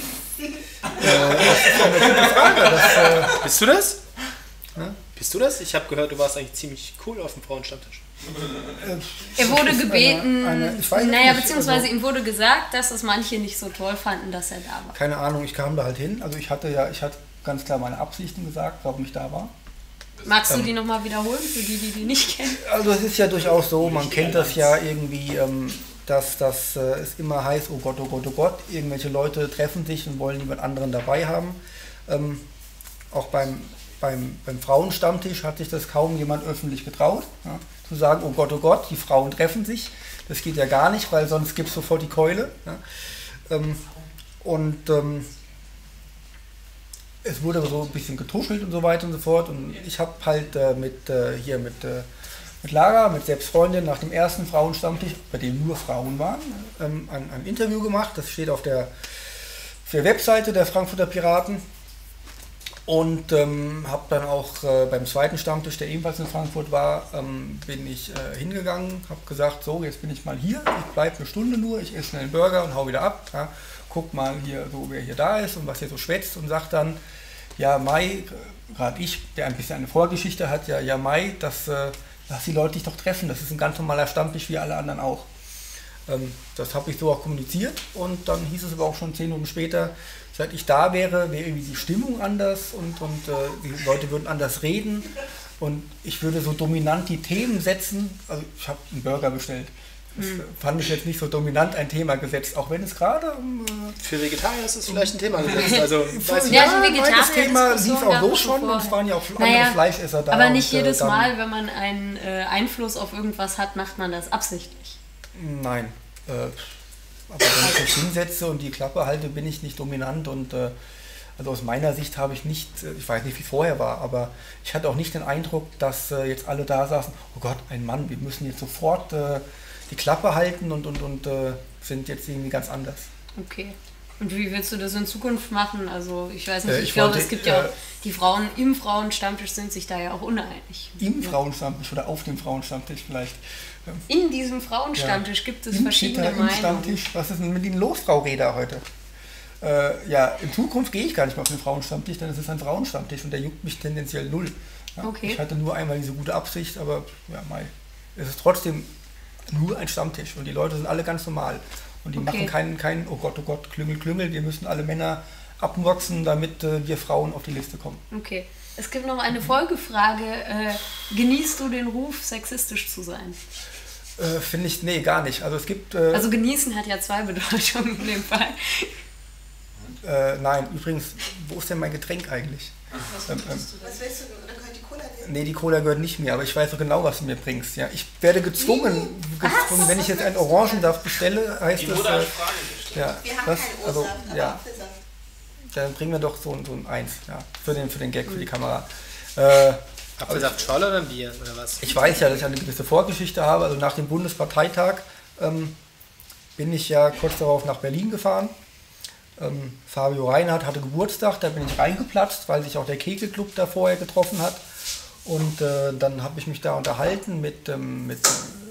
Bist du das? Bist du das? Ich habe gehört, du warst eigentlich ziemlich cool auf dem Frauenstammtisch. Er wurde ist gebeten, eine- eine- ich weiß es naja, nicht, beziehungsweise also- ihm wurde gesagt, dass es manche nicht so toll fanden, dass er da war. Keine Ahnung, ich kam da halt hin. Also ich hatte ja, ich hatte ganz klar meine Absichten gesagt, warum ich da war. Magst du die nochmal wiederholen, für die, die die nicht kennen? Also es ist ja durchaus so, man kennt das ja irgendwie, ähm, dass das äh, es immer heißt, oh Gott, oh Gott, oh Gott, irgendwelche Leute treffen sich und wollen jemand anderen dabei haben. Ähm, auch beim, beim, beim Frauenstammtisch hat sich das kaum jemand öffentlich getraut, ja, zu sagen, oh Gott, oh Gott, die Frauen treffen sich. Das geht ja gar nicht, weil sonst gibt es sofort die Keule. Ja. Ähm, und ähm, es wurde so ein bisschen getuschelt und so weiter und so fort. Und ich habe halt äh, mit äh, hier mit, äh, mit Lara, mit selbst Freundin, nach dem ersten Frauenstammtisch, bei dem nur Frauen waren, ähm, ein, ein Interview gemacht. Das steht auf der, auf der Webseite der Frankfurter Piraten. Und ähm, habe dann auch äh, beim zweiten Stammtisch, der ebenfalls in Frankfurt war, ähm, bin ich äh, hingegangen, habe gesagt, so, jetzt bin ich mal hier, ich bleibe eine Stunde nur, ich esse schnell einen Burger und hau wieder ab. Ja. Guck mal hier, so, wer hier da ist und was hier so schwätzt und sagt dann, ja Mai, gerade ich, der ein bisschen eine Vorgeschichte hat, ja, ja Mai, das, äh, lass die Leute dich doch treffen, das ist ein ganz normaler Stammtisch wie alle anderen auch. Ähm, das habe ich so auch kommuniziert und dann hieß es aber auch schon zehn Minuten später, seit ich da wäre, wäre irgendwie die Stimmung anders und, und äh, die Leute würden anders reden und ich würde so dominant die Themen setzen, also ich habe einen Burger bestellt. Das Mhm. fand ich jetzt nicht so dominant ein Thema gesetzt, auch wenn es gerade um... Äh, Für Vegetarier ist das vielleicht ein Thema gesetzt. Also, weiß ich Ja, nicht. die nein, das Thema Vegetarier-Diskussion lief auch gab so es schon schon und es waren ja auch andere Naja, Fleischesser da. Aber nicht und, äh, jedes dann- Mal, wenn man einen äh, Einfluss auf irgendwas hat, macht man das absichtlich. Nein. Äh, aber wenn ich mich hinsetze und die Klappe halte, bin ich nicht dominant und äh, also aus meiner Sicht habe ich nicht, äh, ich weiß nicht wie es vorher war, aber ich hatte auch nicht den Eindruck, dass äh, jetzt alle da saßen, oh Gott, ein Mann, wir müssen jetzt sofort äh, die Klappe halten und, und, und äh, sind jetzt irgendwie ganz anders. Okay. Und wie willst du das in Zukunft machen? Also ich weiß nicht, Äh, ich, ich glaube, wollte, es gibt ja äh, auch, die Frauen im Frauenstammtisch sind sich da ja auch uneinig. Im Frauenstammtisch oder auf dem Frauenstammtisch vielleicht. In diesem Frauenstammtisch gibt es Im verschiedene Twitter, im Meinungen. Stammtisch. Was ist denn mit Ihnen los, Frau Reda, heute? Äh, ja, in Zukunft gehe ich gar nicht mehr auf den Frauenstammtisch, denn es ist ein Frauenstammtisch und der juckt mich tendenziell null. Ja, Okay. Ich hatte nur einmal diese gute Absicht, aber ja, mei, es ist trotzdem nur ein Stammtisch und die Leute sind alle ganz normal. Und die Okay. machen keinen, keinen, oh Gott, oh Gott, Klüngel, Klüngel, wir müssen alle Männer abmoxen, damit äh, wir Frauen auf die Liste kommen. Okay. Es gibt noch eine Folgefrage. Äh, genießt du den Ruf, sexistisch zu sein? Äh, Finde ich, nee, gar nicht. Also es gibt... Äh, Also genießen hat ja zwei Bedeutungen in dem Fall. äh, nein, übrigens, wo ist denn mein Getränk eigentlich? Ähm, ähm, Was willst du? Dann gehört die Cola dir. Nee, die Cola gehört nicht mir, aber ich weiß doch genau, was du mir bringst. Ja, ich werde gezwungen, gezwungen wenn ich jetzt einen Orangensaft bestelle, heißt Die das, wurde äh, als Frage gestellt. ja, Wir haben das, keinen also, O-Saft, aber ja, Apfelsaft. dann bringen wir doch so, ein- so ein Eins, ja, für den, für den Gag, für die Kamera. Äh, Apfelsaft Scholle oder Bier oder was? ich weiß ja, dass ich eine gewisse Vorgeschichte habe, also nach dem Bundesparteitag ähm, bin ich ja kurz darauf nach Berlin gefahren. Ähm, Fabio Reinhardt hatte Geburtstag, da bin ich reingeplatzt, weil sich auch der Kegelclub da vorher getroffen hat. Und äh, dann habe ich mich da unterhalten mit, ähm, mit,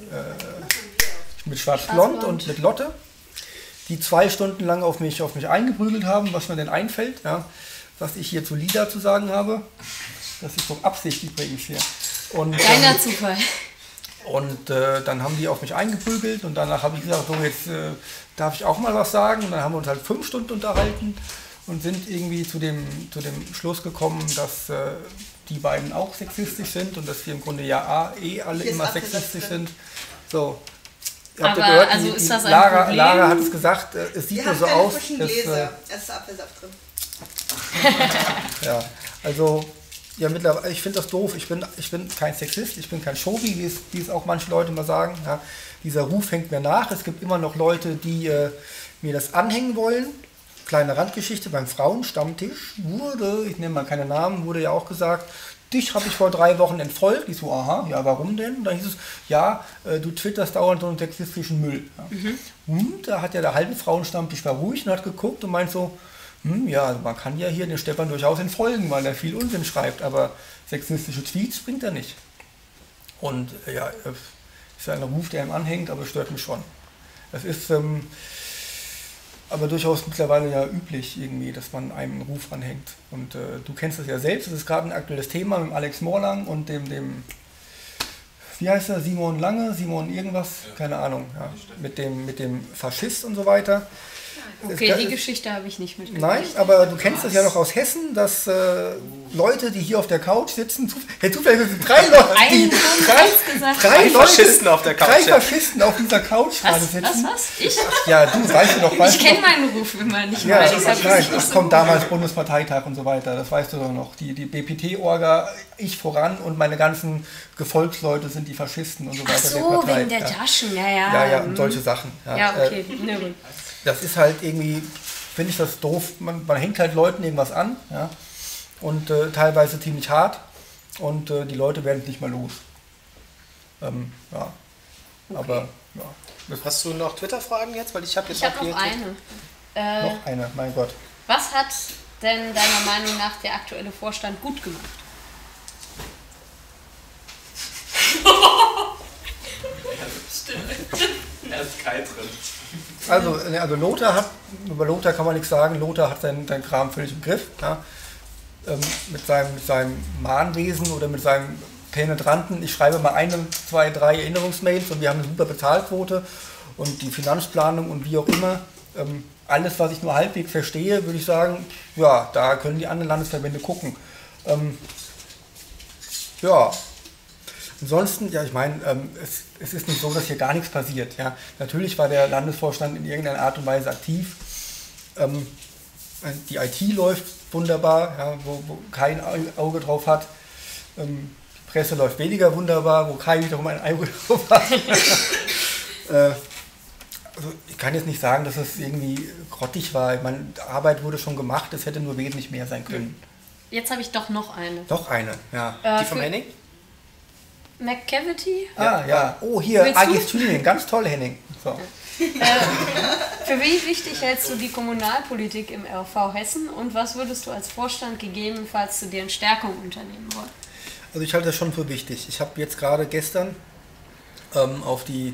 äh, mit Schwarz-Blond Schwarz-Blond. und mit Lotte, die zwei Stunden lang auf mich, auf mich eingeprügelt haben, was mir denn einfällt, ja, was ich hier zu Lida zu sagen habe. Das ist doch Absicht übrigens hier. Und, ähm, Keiner Zufall. und äh, dann haben die auf mich eingeprügelt und danach habe ich gesagt, so jetzt äh, darf ich auch mal was sagen. Und dann haben wir uns halt fünf Stunden unterhalten und sind irgendwie zu dem, zu dem Schluss gekommen, dass äh, die beiden auch sexistisch sind und dass wir im Grunde ja ah, eh alle Hier ist immer Apfelsaft sexistisch drin. sind. So. Habt ihr Aber, gehört, also die, ist die das ein Lara, Problem? Lara hat es gesagt, äh, es sieht Wir nur haben so keine aus. frischen dass, äh, Gläser. Es ist Apfelsaft drin. ja, also ja, mittlerweile, ich finde das doof. Ich bin, ich bin kein Sexist, ich bin kein Shobi, wie es, wie es auch manche Leute immer sagen. Ja. Dieser Ruf hängt mir nach. Es gibt immer noch Leute, die äh, mir das anhängen wollen. Kleine Randgeschichte, beim Frauenstammtisch wurde, ich nenne mal keine Namen, wurde ja auch gesagt, dich habe ich vor drei Wochen entfolgt. Ich so, aha, ja, warum denn? Und dann hieß es, ja, äh, du twitterst dauernd so einen sexistischen Müll. Ja. Mhm. Und da hat ja der halbe Frauenstammtisch war ruhig und hat geguckt und meint so, hm, ja, also man kann ja hier den Stefan durchaus entfolgen, weil er viel Unsinn schreibt, aber sexistische Tweets bringt er nicht. Und äh, ja, ist ja ein Ruf, der ihm anhängt, aber stört mich schon. Das ist ähm, aber durchaus mittlerweile ja üblich irgendwie, dass man einem einen Ruf anhängt. Und äh, du kennst das ja selbst, das ist gerade ein aktuelles Thema mit Alex Morlang und dem, dem wie heißt er, Simon Lange, Simon irgendwas, keine Ahnung, ja, mit dem, mit dem Faschist und so weiter. Okay, die Geschichte habe ich nicht mitgekriegt. Nein, aber du kennst das ja noch aus Hessen, dass äh, Leute, die hier auf der Couch sitzen, zuf hey, zufällig sind drei Leute, die, drei, drei Leute, Faschisten auf der Couch, drei ja. Faschisten auf dieser Couch gerade Was, sitzen. was, was? Ich? Ja, du weißt du doch. Weißt Ich kenne meinen Ruf immer nicht ja, mehr. das, Deshalb nein, ist es das so kommt gut. damals Bundesparteitag und so weiter, das weißt du doch noch. Die, die B P T-Orga, ich voran und meine ganzen Gefolgsleute sind die Faschisten und so weiter. Ach so, der Partei. wegen der ja. Taschen, ja, ja. Ja, ja, und solche Sachen. Ja, Ja, okay, äh, na gut. das ist halt irgendwie, finde ich das doof, man, man hängt halt Leuten irgendwas an, ja, und äh, teilweise ziemlich hart und äh, die Leute werden es nicht mehr los. Ähm, ja, Okay. aber ja. Das Hast du noch Twitter-Fragen jetzt? Weil ich habe jetzt Ich habe auch noch hier eine. Äh, noch eine, mein Gott. Was hat denn deiner Meinung nach der aktuelle Vorstand gut gemacht? Er ist kalt drin. Also, ne, also Lothar hat, über Lothar kann man nichts sagen, Lothar hat seinen, seinen Kram völlig im Griff. Ja. Ähm, mit, seinem, mit seinem Mahnwesen oder mit seinem penetranten, ich schreibe mal eine, zwei, drei Erinnerungsmails und wir haben eine super Bezahlquote und die Finanzplanung und wie auch immer. Ähm, alles, was ich nur halbwegs verstehe, würde ich sagen, ja, da können die anderen Landesverbände gucken. Ähm, ja, ansonsten, ja, ich meine, ähm, es, es ist nicht so, dass hier gar nichts passiert. Ja. Natürlich war der Landesvorstand in irgendeiner Art und Weise aktiv. Ähm, die I T läuft wunderbar, ja, wo, wo kein Auge drauf hat. Ähm, die Presse läuft weniger wunderbar, wo kein wiederum ein Auge drauf hat. äh, also ich kann jetzt nicht sagen, dass es irgendwie grottig war. Ich meine, die Arbeit wurde schon gemacht, es hätte nur wesentlich mehr sein können. Jetzt habe ich doch noch eine. Doch eine, ja. Äh, die vom für Henning? McCavity? Ah, ja. Oh, hier, Willst A du? G Streaming, ganz toll, Henning. So. Für wie wichtig hältst du die Kommunalpolitik im R V Hessen und was würdest du als Vorstand gegebenenfalls zu deren Stärkung unternehmen wollen? Also ich halte das schon für wichtig. Ich habe jetzt gerade gestern ähm, auf die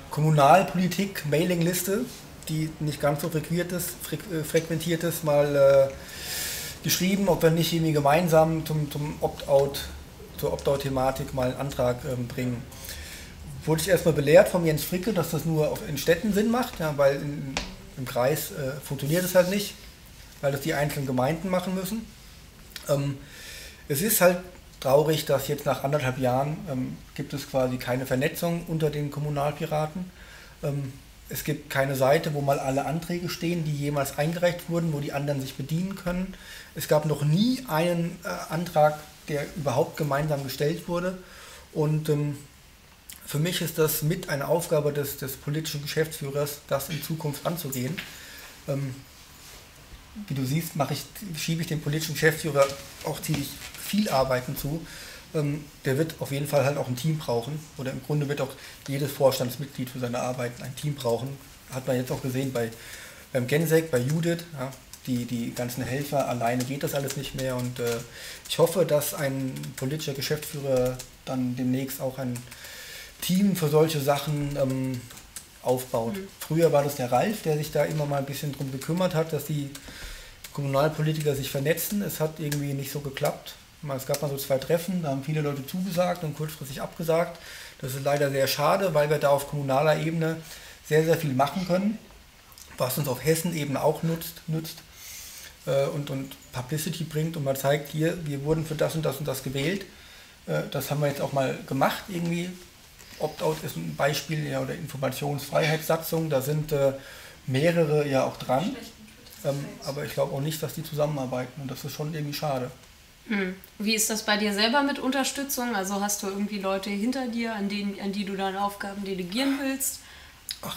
Kommunalpolitik-Mailingliste, die nicht ganz so frequentiert ist, frequ- frequentiert ist, mal äh, geschrieben, ob wir nicht irgendwie gemeinsam zum, zum Opt-out, zur Opt-out-Thematik mal einen Antrag ähm, bringen. Wurde ich erstmal belehrt vom Jens Fricke, dass das nur auf, in Städten Sinn macht, ja, weil in, im Kreis äh, funktioniert es halt nicht, weil das die einzelnen Gemeinden machen müssen. Ähm, es ist halt traurig, dass jetzt nach anderthalb Jahren ähm, gibt es quasi keine Vernetzung unter den Kommunalpiraten. Ähm, es gibt keine Seite, wo mal alle Anträge stehen, die jemals eingereicht wurden, wo die anderen sich bedienen können. Es gab noch nie einen äh, Antrag, der überhaupt gemeinsam gestellt wurde. Und ähm, für mich ist das mit eine Aufgabe des, des politischen Geschäftsführers, das in Zukunft anzugehen. Ähm, wie du siehst, mache ich, schiebe ich dem politischen Geschäftsführer auch ziemlich viel Arbeiten zu. Ähm, der wird auf jeden Fall halt auch ein Team brauchen. Oder im Grunde wird auch jedes Vorstandsmitglied für seine Arbeiten ein Team brauchen. Hat man jetzt auch gesehen bei, beim Gensek, bei Judith. Ja, die, die ganzen Helfer, alleine geht das alles nicht mehr. Und äh, ich hoffe, dass ein politischer Geschäftsführer dann demnächst auch ein Team für solche Sachen ähm, aufbaut. Mhm. Früher war das der Ralf, der sich da immer mal ein bisschen drum gekümmert hat, dass die Kommunalpolitiker sich vernetzen. Es hat irgendwie nicht so geklappt. Es gab mal so zwei Treffen, da haben viele Leute zugesagt und kurzfristig abgesagt. Das ist leider sehr schade, weil wir da auf kommunaler Ebene sehr, sehr viel machen können, was uns auf Hessen-Ebene auch nutzt, nützt äh, und, und Publicity bringt und man zeigt, hier, wir wurden für das und das und das gewählt. Äh, das haben wir jetzt auch mal gemacht irgendwie. Opt-out ist ein Beispiel, ja, oder Informationsfreiheitssatzung, da sind äh, mehrere ja auch dran, ähm, aber ich glaube auch nicht, dass die zusammenarbeiten und das ist schon irgendwie schade. Hm. Wie ist das bei dir selber mit Unterstützung? Also hast du irgendwie Leute hinter dir, an, denen, an die du deine Aufgaben delegieren willst? Ach,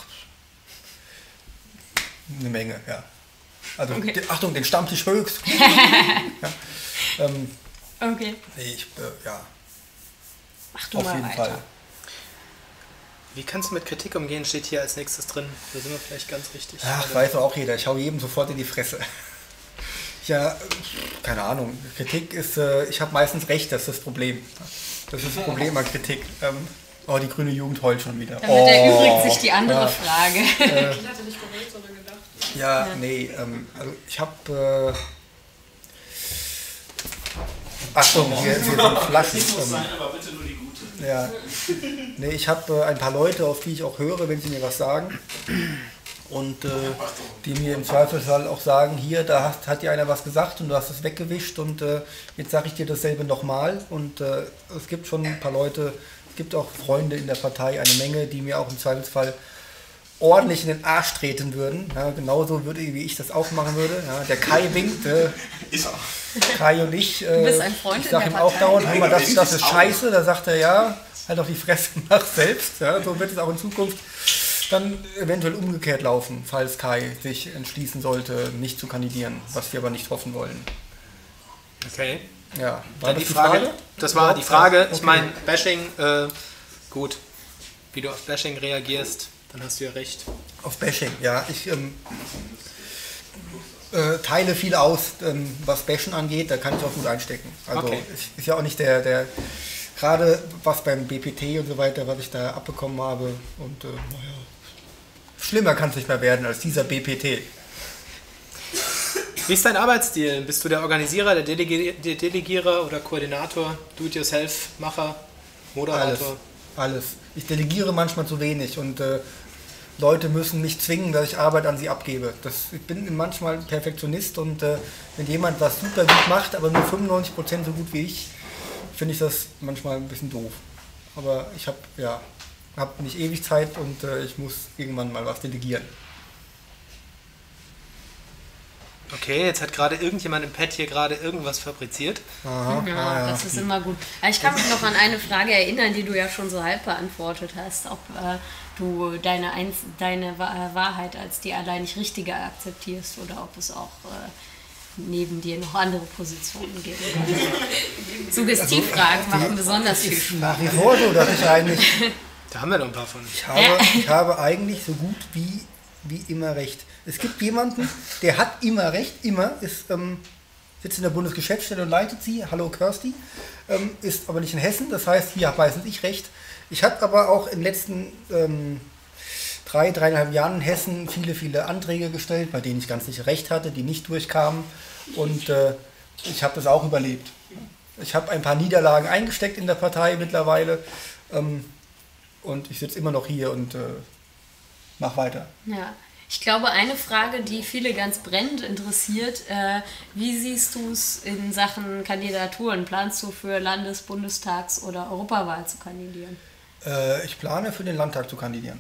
eine Menge, ja. Also, Okay. die, Achtung, den Stammtisch höchst. ja. ähm, Okay, nee, ich, äh, ja, mach du auf mal jeden weiter. Fall. Wie kannst du mit Kritik umgehen, steht hier als nächstes drin. Da sind wir vielleicht ganz richtig. Ach, weiß doch auch jeder. Ich hau jedem sofort in die Fresse. Ja, keine Ahnung. Kritik ist, äh, ich habe meistens recht, das ist das Problem. Das ist das Problem an Kritik. Ähm, oh, die grüne Jugend heult schon wieder. Damit oh, erübrigt sich die andere ja. Frage. Ich hatte nicht geholt, sondern gedacht. Ja, nee, ähm, also ich habe... Äh, Achtung, hier, hier sind Flaschen. Muss Ähm, sein, aber bitte nur die gute. ja. Nee, ich habe äh, ein paar Leute, auf die ich auch höre, wenn sie mir was sagen. Und äh, die mir im Zweifelsfall auch sagen, hier, da hast, hat dir einer was gesagt und du hast es weggewischt und äh, jetzt sage ich dir dasselbe nochmal. Und äh, es gibt schon ein paar Leute, es gibt auch Freunde in der Partei, eine Menge, die mir auch im Zweifelsfall ordentlich in den Arsch treten würden. Ja, genauso würde, wie ich das auch machen würde. Ja, der Kai winkt. Äh, Kai und ich. Äh, Du bist ein Freund ich in sage der ihm auch Partei. dauernd, hör mal, das, Ich das ist auch. scheiße. Da sagt er, ja, halt auf die Fresse, mach selbst. Ja, so wird es auch in Zukunft dann eventuell umgekehrt laufen, falls Kai sich entschließen sollte, nicht zu kandidieren, was wir aber nicht hoffen wollen. Okay. Ja, war Dann das die Frage, das war die Frage. Ich Okay. meine, Bashing, äh, gut. Wie du auf Bashing reagierst, dann hast du ja recht. Auf Bashing, ja. Ich ähm, äh, teile viel aus, ähm, was Bashen angeht, da kann ich auch gut einstecken. Also Okay. ich, ist ja auch nicht der, der gerade was beim B P T und so weiter, was ich da abbekommen habe. Und äh, naja, schlimmer kann es nicht mehr werden als dieser B P T. Wie ist dein Arbeitsstil? Bist du der Organisierer, der, Delegi der Delegierer oder Koordinator, Do-it-yourself-Macher, Alles. Moderator? Alles. Ich delegiere manchmal zu wenig und äh, Leute müssen mich zwingen, dass ich Arbeit an sie abgebe. Das, ich bin manchmal ein Perfektionist und äh, wenn jemand was super gut macht, aber nur fünfundneunzig Prozent so gut wie ich, finde ich das manchmal ein bisschen doof. Aber ich habe ja, hab nicht ewig Zeit und äh, ich muss irgendwann mal was delegieren. Okay, jetzt hat gerade irgendjemand im Pad hier gerade irgendwas fabriziert. Aha, Ja, ah, ja. das ist immer gut. Aber ich kann mich noch an eine Frage erinnern, die du ja schon so halb beantwortet hast, ob äh, du deine, Einz deine Wa- Wahrheit als die alleinig richtige akzeptierst oder ob es auch äh, neben dir noch andere Positionen gibt. Suggestivfragen machen besonders viel ist Spaß. nach wie vor so, dass ich eigentlich Da haben wir noch ein paar von. Ich habe, ich habe eigentlich so gut wie, wie immer recht. Es gibt jemanden, der hat immer recht, immer, ist, ähm, sitzt in der Bundesgeschäftsstelle und leitet sie, hallo Kirsti, ähm, ist aber nicht in Hessen, das heißt, hier habe meistens ich recht. Ich habe aber auch in den letzten ähm, drei, dreieinhalb Jahren in Hessen viele, viele Anträge gestellt, bei denen ich ganz sicher recht hatte, die nicht durchkamen und äh, ich habe das auch überlebt. Ich habe ein paar Niederlagen eingesteckt in der Partei mittlerweile, ähm, und ich sitze immer noch hier und äh, mach weiter. Ja. Ich glaube, eine Frage, die viele ganz brennend interessiert, äh, wie siehst du es in Sachen Kandidaturen? Planst du für Landes-, Bundestags- oder Europawahl zu kandidieren? Äh, ich plane für den Landtag zu kandidieren.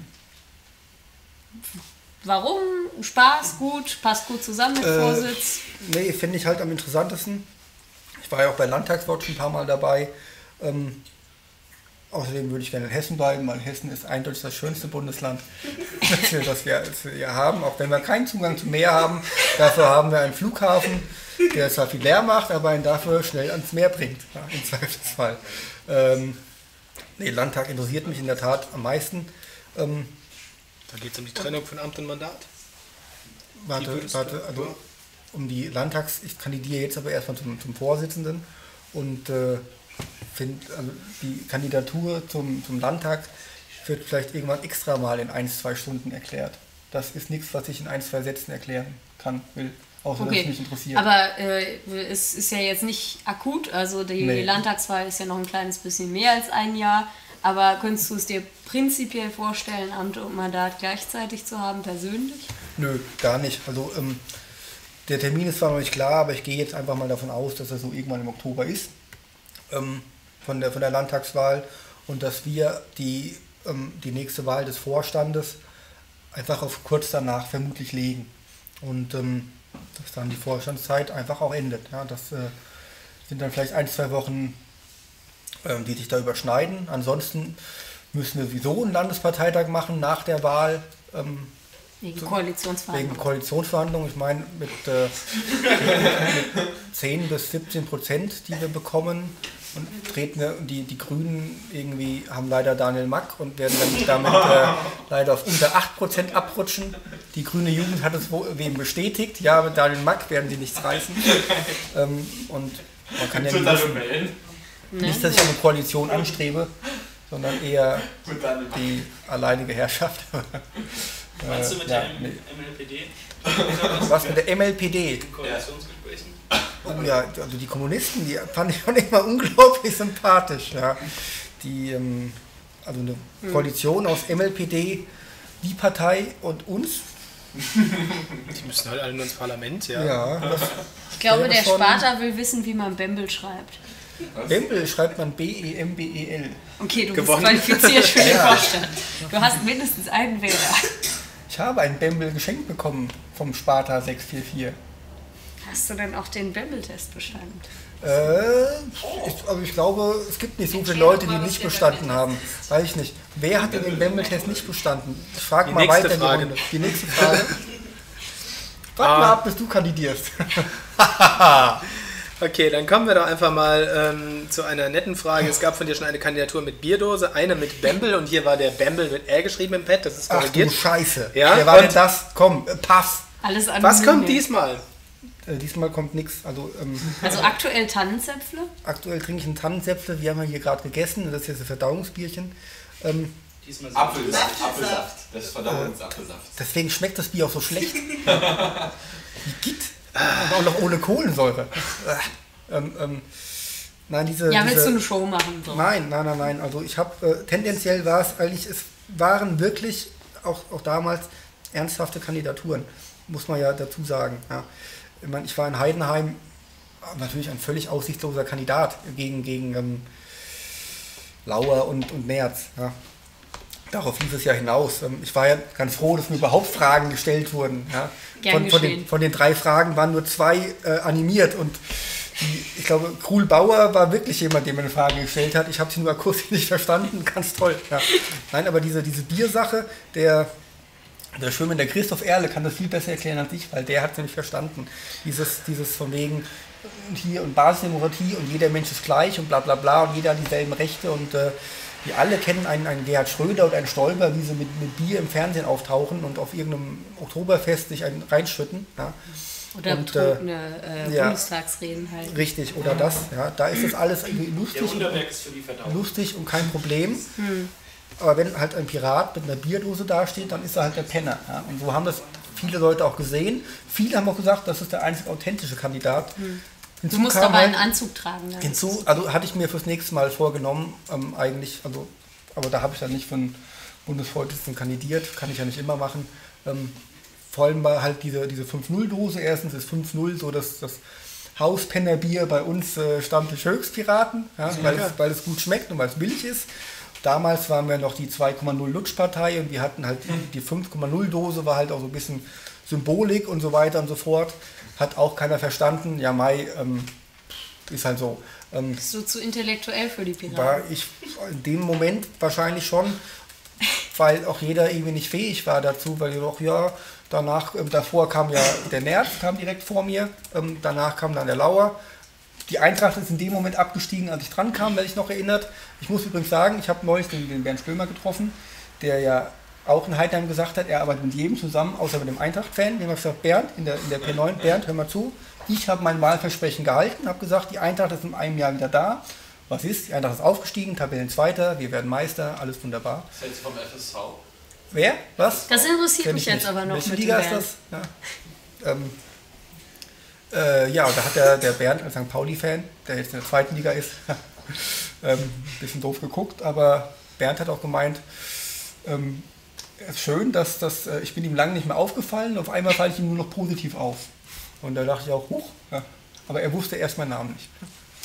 Warum? Spaß, gut, passt gut zusammen mit Äh, Vorsitz? Nee, finde ich halt am interessantesten. Ich war ja auch bei Landtagswatch ein paar Mal dabei. Ähm, außerdem würde ich gerne in Hessen bleiben, weil Hessen ist eindeutig das schönste Bundesland, das wir, das wir, das wir hier haben. Auch wenn wir keinen Zugang zum Meer haben, dafür haben wir einen Flughafen, der zwar viel leer macht, aber ihn dafür schnell ans Meer bringt, ja, im Zweifelsfall. Ähm, nee, Landtag interessiert mich in der Tat am meisten. Ähm, Da geht es um die Trennung von Amt und Mandat. Warte, würdest warte, du- also um die Landtags, ich kandidiere jetzt aber erstmal zum, zum Vorsitzenden und äh, finde, also die Kandidatur zum, zum Landtag wird vielleicht irgendwann extra mal in ein, zwei Stunden erklärt. Das ist nichts, was ich in ein, zwei Sätzen erklären kann, will, außer dass es Okay, mich interessiert. aber äh, es ist ja jetzt nicht akut, also die Nee. Landtagswahl ist ja noch ein kleines bisschen mehr als ein Jahr, aber könntest du es dir prinzipiell vorstellen, Amt und Mandat gleichzeitig zu haben, persönlich? Nö, gar nicht. Also ähm, der Termin ist zwar noch nicht klar, aber ich gehe jetzt einfach mal davon aus, dass er so irgendwann im Oktober ist, ähm, von, der, von der Landtagswahl, und dass wir die, ähm, die nächste Wahl des Vorstandes einfach auf kurz danach vermutlich legen. Und ähm, dass dann die Vorstandszeit einfach auch endet. Ja, dass äh, sind dann vielleicht ein, zwei Wochen, ähm, die sich da überschneiden. Ansonsten müssen wir sowieso einen Landesparteitag machen nach der Wahl. Ähm, Wegen Koalitionsverhandlungen. Wegen Koalitionsverhandlungen. Ich meine, mit, äh, mit zehn bis siebzehn Prozent, die wir bekommen, und treten wir, die, die Grünen irgendwie haben leider Daniel Mack und werden dann damit äh, leider auf unter acht Prozent abrutschen. Die grüne Jugend hat es wem bestätigt. Ja, mit Daniel Mack werden sie nichts reißen. Ähm, und man kann ja nicht wissen, nicht, dass ich eine Koalition anstrebe, sondern eher die alleinige Herrschaft. Meinst du mit ja, der nee. M L P D? Was mit der M L P D? In Koalitionsgesprächen? Oh ja, also die Kommunisten, die fand ich schon immer unglaublich sympathisch. Ja. Die, ähm, also eine Koalition aus M L P D, die Partei und uns. Die müssen halt alle nur ins Parlament, ja. Ja, das Ich glaube, wäre der schon- Sparta will wissen, wie man Bembel schreibt. Bembel schreibt man B E M B E L. Okay, du Gewonnen. bist qualifiziert für den Ja. Vorstand. Du hast mindestens einen Wähler. Ich habe einen Bembel geschenkt bekommen vom Sparta sechs vier vier. Hast du denn auch den Bembel-Test bestanden? Äh, ich, also ich glaube, es gibt nicht so viele Leute, die nicht bestanden haben. Weiß ich nicht. Wer hat denn den Bembel-Test nicht bestanden? Ich frage Die mal nächste weiter Frage. die Runde. Die nächste Frage. Warte mal ab, bis du kandidierst. Okay, dann kommen wir doch einfach mal ähm, zu einer netten Frage. Es gab von dir schon eine Kandidatur mit Bierdose, eine mit Bembel und hier war der Bembel mit R geschrieben im Pad, das ist Ach du korrigiert. Scheiße. Ja, Wer war und- denn das? Komm, äh, Pass. Alles anonym. Was kommt diesmal? Äh, diesmal kommt nichts. Also ähm, Also aktuell Tannenzäpfle? aktuell trinke ich einen Tannenzäpfle. Wir haben ja hier gerade gegessen. Das ist jetzt ein Verdauungsbierchen. Ähm, Diesmal Apfelsaft, Apfelsaft. Das ist Verdauungsapfelsaft. deswegen schmeckt das Bier auch so schlecht. Wie geht? Und auch noch ohne Kohlensäure. Äh, ähm, ähm, nein, diese... Ja, willst diese, du eine Show machen? So. Nein, nein, nein, nein. Also ich habe, äh, tendenziell war es eigentlich, es waren wirklich auch, auch damals ernsthafte Kandidaturen, muss man ja dazu sagen. Ja. Ich meine, ich war in Heidenheim natürlich ein völlig aussichtsloser Kandidat gegen, gegen ähm, Lauer und, und Merz. Ja. Darauf lief es ja hinaus. Ähm, Ich war ja ganz froh, dass mir überhaupt Fragen gestellt wurden. Ja. Gern Von, von, den, geschehen. von den drei Fragen waren nur zwei äh, animiert und die, ich glaube, Krul Bauer war wirklich jemand, der mir eine Frage gestellt hat. Ich habe sie nur akustisch nicht verstanden. Ganz toll. Ja. Nein, aber diese, diese Biersache, der, der Schwimmer, der Christoph Erle kann das viel besser erklären als ich, weil der hat es nämlich verstanden. Dieses, dieses von wegen hier und Basisdemokratie und jeder Mensch ist gleich und bla bla bla und jeder hat dieselben Rechte und äh, wir alle kennen einen, einen Gerhard Schröder und einen Stoiber, wie sie mit, mit Bier im Fernsehen auftauchen und auf irgendeinem Oktoberfest sich einen reinschütten. Ja. Oder Und, betrunkene äh, ja. Bundestagsreden halt. Richtig, oder das. Ja. Da ist das alles irgendwie Der lustig, und, Unterberg ist für die Verdauung. lustig und kein Problem. Aber wenn halt ein Pirat mit einer Bierdose dasteht, dann ist er halt der Penner. Ja. Und so haben das viele Leute auch gesehen. Viele haben auch gesagt, das ist der einzig authentische Kandidat. Hinzu Du musst kam aber einen halt- Anzug tragen. Dann. Hinzu, also hatte ich mir fürs nächste Mal vorgenommen, ähm, eigentlich, also, aber da habe ich dann nicht für den Bundesvorsitzenden kandidiert, kann ich ja nicht immer machen. Ähm, vor allem war halt diese, diese fünf null Dose, erstens ist fünf null so das, das Hauspennerbier bei uns äh, Stammtisch Höchstpiraten, ja, weil, es, weil es gut schmeckt und weil es billig ist. Damals waren wir noch die zwei Komma null Lutsch-Partei und wir hatten halt die fünf Komma null Dose, war halt auch so ein bisschen Symbolik und so weiter und so fort. Hat auch keiner verstanden. Ja, Mai ähm, ist halt so. Ähm, Bist du zu intellektuell für die Piraten? war ich in dem Moment wahrscheinlich schon, weil auch jeder irgendwie nicht fähig war dazu, weil doch ja, danach, ähm, davor kam ja der Nerz, kam direkt vor mir, ähm, danach kam dann der Lauer. Die Eintracht ist in dem Moment abgestiegen, als ich dran kam, werde ich noch erinnert. Ich muss übrigens sagen, ich habe neulich den, den Bernd Stömer getroffen, der ja auch in Heidenheim gesagt hat, er arbeitet mit jedem zusammen, außer mit dem Eintracht-Fan. Ich habe gesagt, Bernd, in der, in der P neun, Bernd, hör mal zu, ich habe mein Wahlversprechen gehalten, habe gesagt, die Eintracht ist in einem Jahr wieder da. Was ist? Die Eintracht ist aufgestiegen, Tabellenzweiter, wir werden Meister, alles wunderbar. Das ist jetzt vom F S V. Wer? Was? Das interessiert Kenn mich ich jetzt nicht. aber noch Welche mit Liga dem ist Bernd. das? Ja, ähm, äh, ja und da hat der, der Bernd als Sankt Pauli-Fan, der jetzt in der zweiten Liga ist, ähm, ein bisschen doof geguckt, aber Bernd hat auch gemeint, ähm, es ist schön, dass das, äh, ich bin ihm lange nicht mehr aufgefallen, auf einmal falle ich ihm nur noch positiv auf. Und da dachte ich auch, huch, ja. Aber er wusste erst meinen Namen nicht.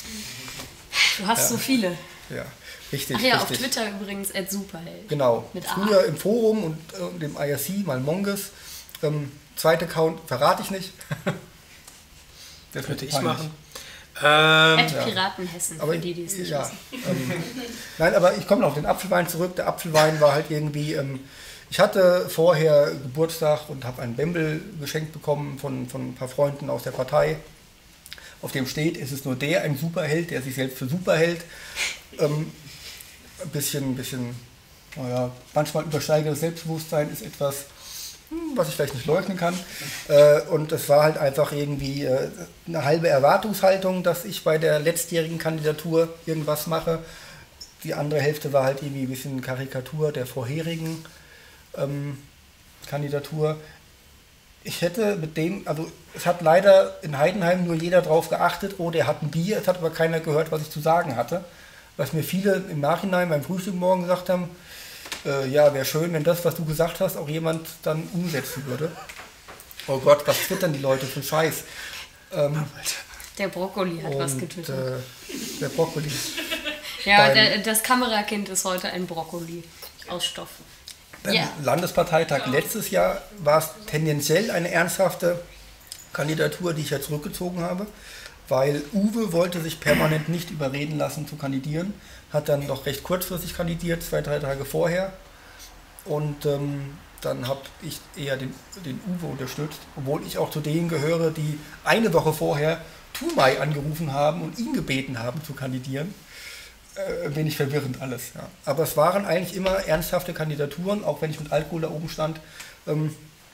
Du hast so viele. Ja, richtig. Ach ja, auf richtig. Twitter übrigens at Superheld. Genau. Mit A. Früher im Forum und äh, dem I R C, mal Monges. Ähm, zweiter Account verrate ich nicht. Das Könnte ich peinlich. machen. Ähm, At Piratenhessen, Aber für die, die es nicht ja, wissen. ähm, nein, aber ich komme noch auf den Apfelwein zurück. Der Apfelwein war halt irgendwie, ähm, ich hatte vorher Geburtstag und habe einen Bembel geschenkt bekommen von, von ein paar Freunden aus der Partei. Auf dem steht, es ist nur der, ein Superheld, der sich selbst für super hält. Ähm, ein bisschen, bisschen, naja, manchmal übersteigendes Selbstbewusstsein ist etwas, hm, was ich vielleicht nicht leugnen kann. Äh, und es war halt einfach irgendwie äh, eine halbe Erwartungshaltung, dass ich bei der letztjährigen Kandidatur irgendwas mache. Die andere Hälfte war halt irgendwie ein bisschen Karikatur der vorherigen ähm, Kandidatur. Ich hätte mit dem, also es hat leider in Heidenheim nur jeder drauf geachtet, oh, der hat ein Bier, es hat aber keiner gehört, was ich zu sagen hatte. Was mir viele im Nachhinein beim Frühstück morgen gesagt haben, äh, ja, wäre schön, wenn das, was du gesagt hast, auch jemand dann umsetzen würde. Oh Gott, was twittern die Leute für Scheiß? Ähm, Der Brokkoli hat was und, getwittert. Äh, der Brokkoli. Ja, beim- der, das Kamerakind ist heute ein Brokkoli aus Stoff. Beim Ja. Landesparteitag letztes Jahr war es tendenziell eine ernsthafte Kandidatur, die ich ja zurückgezogen habe, weil Uwe wollte sich permanent nicht überreden lassen zu kandidieren, hat dann doch recht kurzfristig kandidiert, zwei, drei Tage vorher, und ähm, dann habe ich eher den, den Uwe unterstützt, obwohl ich auch zu denen gehöre, die eine Woche vorher Tumay angerufen haben und ihn gebeten haben zu kandidieren. Ein wenig verwirrend alles. Ja. Aber es waren eigentlich immer ernsthafte Kandidaturen, auch wenn ich mit Alkohol da oben stand. Ähm,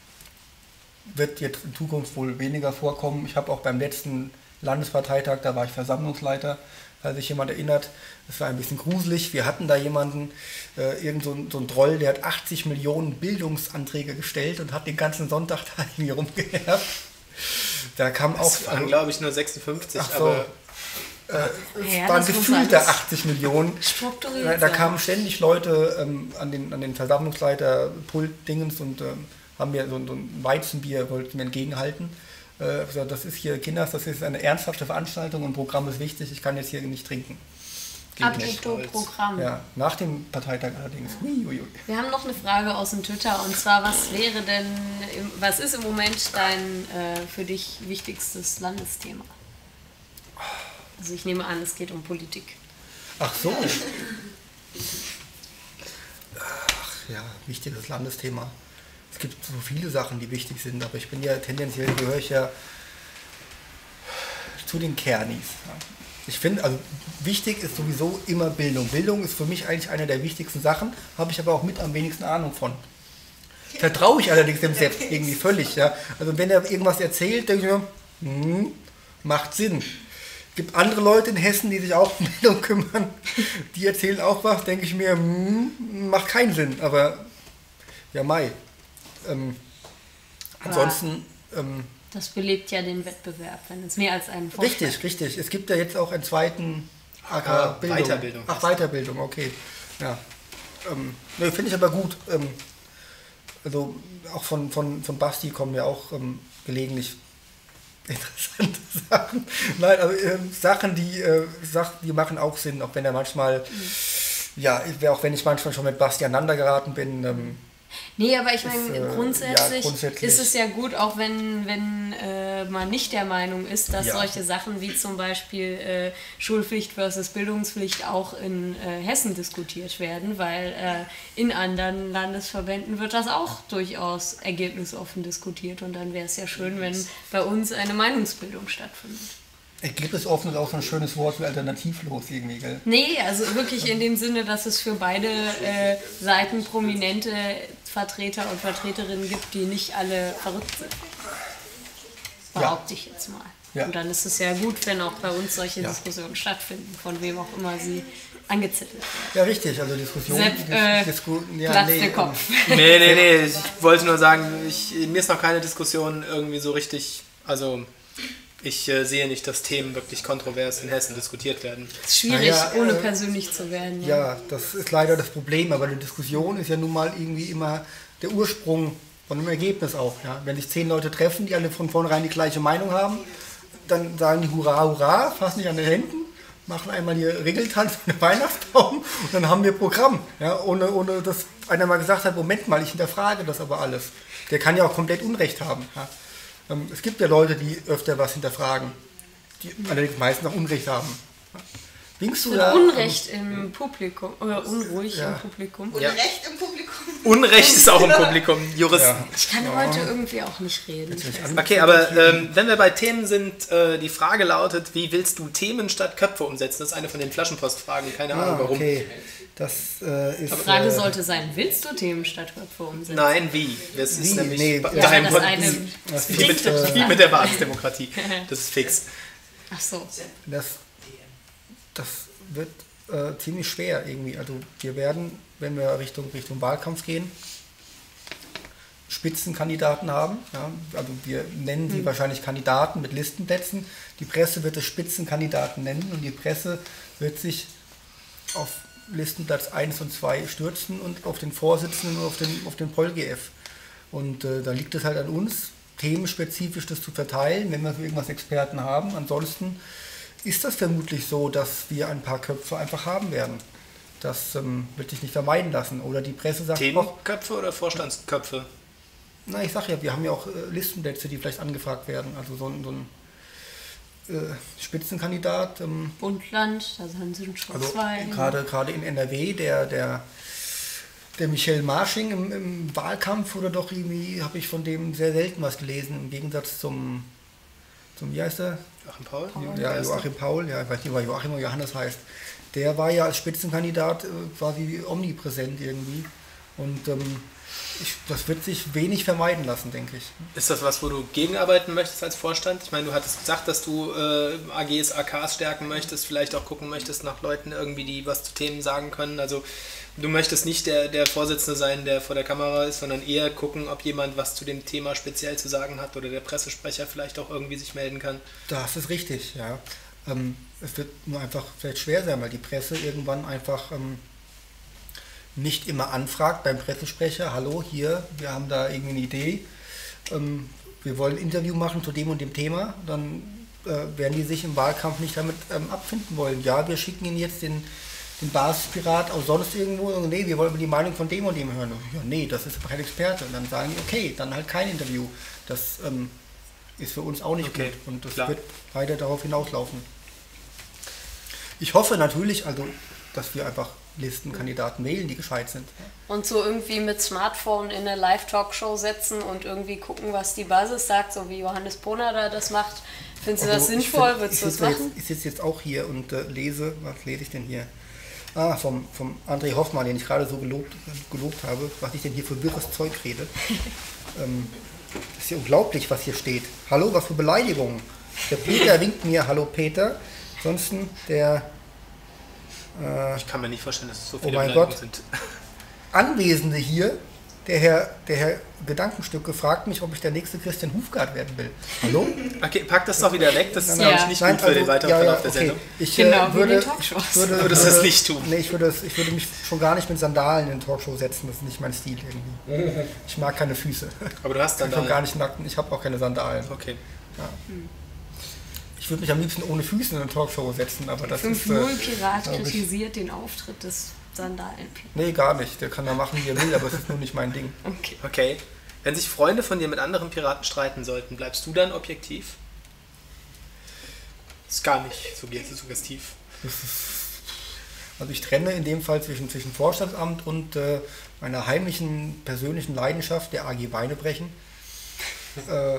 wird jetzt in Zukunft wohl weniger vorkommen. Ich habe auch beim letzten Landesparteitag, da war ich Versammlungsleiter, falls sich jemand erinnert, das war ein bisschen gruselig. Wir hatten da jemanden, äh, irgend so ein, so ein Troll, der hat achtzig Millionen Bildungsanträge gestellt und hat den ganzen Sonntag da irgendwie rumgenervt. Da kam auch... das waren, glaube ich, nur sechsundfünfzig, Ach so. aber... Äh, es Ja, waren das muss gefühlte alles achtzig Millionen. strukturiert Da, da sein. kamen ständig Leute ähm, an den, an den Versammlungsleiter-Pult-Dingens und ähm, haben mir so, so ein Weizenbier, wollten mir entgegenhalten. Äh, gesagt, das ist hier, Kinders, das ist eine ernsthafte Veranstaltung und Programm ist wichtig, ich kann jetzt hier nicht trinken. Geht nicht. Apropos Programm. Ja, nach dem Parteitag allerdings. Hui, hui, hui. Wir haben noch eine Frage aus dem Twitter, und zwar, was wäre denn, im, was ist im Moment dein äh, für dich wichtigstes Landesthema? Also ich nehme an, es geht um Politik. Ach so. Ach ja, wichtiges Landesthema. Es gibt so viele Sachen, die wichtig sind, aber ich bin ja tendenziell, gehöre ich ja zu den Kernis. Ich finde, also wichtig ist sowieso immer Bildung. Bildung ist für mich eigentlich eine der wichtigsten Sachen, habe ich aber auch mit am wenigsten Ahnung von. Vertraue ich allerdings dem selbst irgendwie völlig. Ja. Also wenn er irgendwas erzählt, denke ich mir, hm, macht Sinn. Es gibt andere Leute in Hessen, die sich auch um Bildung kümmern, die erzählen auch was, denke ich mir, hm, macht keinen Sinn, aber ja, Mai. Ähm, ansonsten, ähm, Das belebt ja den Wettbewerb, wenn es mehr als einen Vorschlag richtig, richtig. Es gibt ja jetzt auch einen zweiten A K Ah, Bildung. Weiterbildung. Ach, Weiterbildung, okay. Ja. Ähm, ne, finde ich aber gut. Ähm, also auch von, von, von Basti kommen ja auch ähm, gelegentlich interessante Sachen. Nein, aber ähm, Sachen, die, äh, Sachen, die machen auch Sinn, auch wenn er manchmal, mhm. ja, auch wenn ich manchmal schon mit Basti aneinander geraten bin. Ähm, Nee, aber ich meine, Ist, äh, grundsätzlich, ja, grundsätzlich ist es ja gut, auch wenn, wenn äh, man nicht der Meinung ist, dass Ja. solche Sachen wie zum Beispiel äh, Schulpflicht versus Bildungspflicht auch in äh, Hessen diskutiert werden, weil äh, in anderen Landesverbänden wird das auch durchaus ergebnisoffen diskutiert, und dann wäre es ja schön, wenn bei uns eine Meinungsbildung stattfindet. Ergebnisoffen ist auch so ein schönes Wort wie alternativlos irgendwie, gell? Nee, also wirklich in dem Sinne, dass es für beide äh, Seiten prominente Vertreter und Vertreterinnen gibt, die nicht alle verrückt sind. Behaupte ich jetzt mal. Ja. Und dann ist es ja gut, wenn auch bei uns solche Ja. Diskussionen stattfinden, von wem auch immer sie angezettelt werden. Ja, richtig, also Diskussion. Sepp, Dis- äh, Disku ja, Platz nee, der Kopf. Nee, nee, nee, ich wollte nur sagen, ich, mir ist noch keine Diskussion irgendwie so richtig, also ich äh, sehe nicht, dass Themen wirklich kontrovers in Hessen diskutiert werden. Es ist schwierig, Naja, ohne äh, persönlich zu werden. Ja, das ist leider das Problem, aber eine Diskussion ist ja nun mal irgendwie immer der Ursprung von einem Ergebnis auch. Ja? Wenn sich zehn Leute treffen, die alle von vornherein die gleiche Meinung haben, dann sagen die Hurra, Hurra, fassen sich an den Händen, machen einmal hier Regeltanz und den Weihnachtsbaum und dann haben wir Programm. Ja? Ohne, ohne dass einer mal gesagt hat, Moment mal, ich hinterfrage das aber alles. Der kann ja auch komplett Unrecht haben. Ja? Ähm, Es gibt ja Leute, die öfter was hinterfragen. die allerdings meistens auch Unrecht haben. Winkst du Mit da? Unrecht im Publikum, oder unruhig Ja. im Publikum. Und Ja. Recht im Publikum. Unrecht ist auch im Publikum. Juristen. Ja. Ich kann heute irgendwie auch nicht reden. Okay, aber ähm, wenn wir bei Themen sind, äh, die Frage lautet, wie willst du Themen statt Köpfe umsetzen? Das ist eine von den Flaschenpostfragen, keine Ahnung Ah, warum. okay. Das äh, ist. Die Frage äh, sollte sein, willst du Themen statt Köpfe umsetzen? Nein, wie? Das ist Wie? nämlich Nee, bei- ja, daheim das von- eine wie das mit, bedingt doch das wie mit der Basisdemokratie. Das ist fix. Ach so. Das, das wird äh, ziemlich schwer irgendwie. Also wir werden, wenn wir Richtung, Richtung Wahlkampf gehen, Spitzenkandidaten haben. Ja? Also wir nennen sie wahrscheinlich Kandidaten mit Listenplätzen. Die Presse wird es Spitzenkandidaten nennen und die Presse wird sich auf Listenplatz eins und zwei stürzen und auf den Vorsitzenden und auf den, auf den PolGF. Und äh, da liegt es halt an uns, themenspezifisch das zu verteilen, wenn wir für irgendwas Experten haben. Ansonsten ist das vermutlich so, dass wir ein paar Köpfe einfach haben werden. Das ähm, wird sich nicht vermeiden lassen. Oder die Presse sagt auch, Themenköpfe oder Vorstandsköpfe? na ich sag ja, wir haben ja auch äh, Listenplätze, die vielleicht angefragt werden. Also so ein, so ein äh, Spitzenkandidat. Ähm, Bundland, da sind sie schon also zwei. gerade gerade in N R W, der, der, der Michel Marsching im, im Wahlkampf oder doch irgendwie, habe ich von dem sehr selten was gelesen, im Gegensatz zum, zum wie heißt er? Joachim Paul? Ja, Joachim Paul, ja, ich weiß nicht, ob er Joachim oder Johannes heißt. Der war ja als Spitzenkandidat äh, quasi omnipräsent irgendwie. Und ähm, ich, das wird sich wenig vermeiden lassen, denke ich. Ist das was, wo du gegenarbeiten möchtest als Vorstand? Ich meine, du hattest gesagt, dass du äh, A Gs, A Ks stärken möchtest, vielleicht auch gucken möchtest nach Leuten irgendwie, die was zu Themen sagen können. Also du möchtest nicht der, der Vorsitzende sein, der vor der Kamera ist, sondern eher gucken, ob jemand was zu dem Thema speziell zu sagen hat oder der Pressesprecher vielleicht auch irgendwie sich melden kann. Das ist richtig, ja. Ähm, es wird nur einfach vielleicht schwer sein, weil die Presse irgendwann einfach ähm, nicht immer anfragt beim Pressesprecher, hallo, hier, wir haben da irgendwie eine Idee, ähm, wir wollen ein Interview machen zu dem und dem Thema, dann äh, werden die sich im Wahlkampf nicht damit ähm, abfinden wollen. Ja, wir schicken Ihnen jetzt den, den Basispirat aus sonst irgendwo, und nee, wir wollen die Meinung von dem und dem hören. Ja, nee, das ist aber kein Experte. Und dann sagen die, okay, dann halt kein Interview. Das ähm, ist für uns auch nicht Okay, gut und das klar. wird weiter darauf hinauslaufen. Ich hoffe natürlich, also, dass wir einfach Listenkandidaten wählen, die gescheit sind. Und so irgendwie mit Smartphone in eine Live-Talkshow setzen und irgendwie gucken, was die Basis sagt, so wie Johannes Ponader das macht. Findest du das Also, ich sinnvoll? find- Würdest du ich das sitze machen? Jetzt, ich sitze jetzt auch hier und äh, lese, was lese ich denn hier? Ah, vom, vom André Hoffmann, den ich gerade so gelobt, gelobt habe, was ich denn hier für wirres Zeug rede. ähm, das ist ja unglaublich, was hier steht. Hallo, was für Beleidigungen. Der Peter winkt mir, hallo Peter. Ansonsten der äh, Ich kann mir nicht vorstellen, dass es so Oh viele mein Beleidigungen Gott. sind. Anwesende hier, der Herr, der Herr Gedankenstück, gefragt mich, ob ich der nächste Christian Hufgart werden will. Hallo? Okay, pack das doch wieder weg, das ist, Nein, glaube ich, Ja. nicht Nein, gut für den also, weiteren ja, ja, Verlauf der okay. Sendung. Ich, Genau, äh, wie würde, die Talkshows. ich würde, Würdest würde, das nicht tun? Nee, ich würde, das, ich würde mich schon gar nicht mit Sandalen in Talkshow setzen, das ist nicht mein Stil irgendwie. Ich mag keine Füße. Aber du hast Ich dann bin schon da... gar nicht nackt, ich habe auch keine Sandalen. Okay. Ich würde mich am liebsten ohne Füße in eine Talkshow setzen, aber das ist... fünf null Äh, Pirat glaub ich- kritisiert den Auftritt des Sandalen. nee, gar nicht. Der kann da machen, wie er will, aber es ist nur nicht mein Ding. Okay. Okay. Wenn sich Freunde von dir mit anderen Piraten streiten sollten, bleibst du dann objektiv? Ist gar nicht so suggestiv. Also ich trenne in dem Fall zwischen, zwischen Vorstandsamt und äh, meiner heimlichen persönlichen Leidenschaft, der A G Beinebrechen. äh, ja,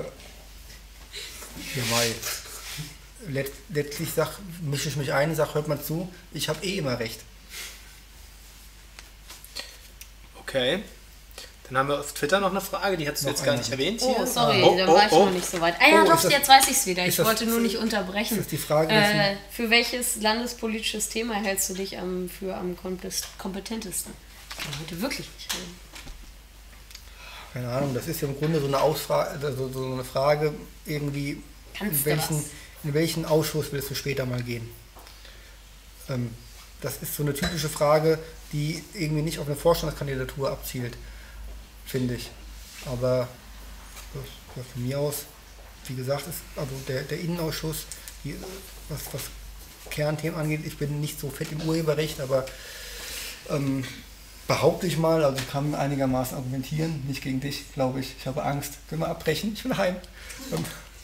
weil let, letztlich sag, mische ich mich ein und sage, hört mal zu, ich habe eh immer recht. Okay. Dann haben wir auf Twitter noch eine Frage, die hast du Noch jetzt gar eine. nicht erwähnt Oh, hier. sorry, Oh, dann oh, war ich oh. noch nicht so weit. Ah ja, Oh, doch, ist das- jetzt weiß ich es wieder. Ich ist das- wollte nur nicht unterbrechen. ist das die Frage, Äh, für welches landespolitisches Thema hältst du dich am, für am kompes- kompetentesten? Ich kann heute wirklich nicht reden. Keine Ahnung, das ist ja im Grunde so eine, Ausfrage, also so eine Frage, irgendwie, Kannst in du welchen, was? in welchen Ausschuss willst du später mal gehen? Ähm, das ist so eine typische Frage, die irgendwie nicht auf eine Vorstandskandidatur abzielt, finde ich. Aber ja, von mir aus, wie gesagt, ist also der, der Innenausschuss, die, was, was Kernthemen angeht, ich bin nicht so fett im Urheberrecht, aber ähm, behaupte ich mal, also ich kann einigermaßen argumentieren, nicht gegen dich, glaube ich. Ich habe Angst. Können wir abbrechen? Ich will heim. Ähm,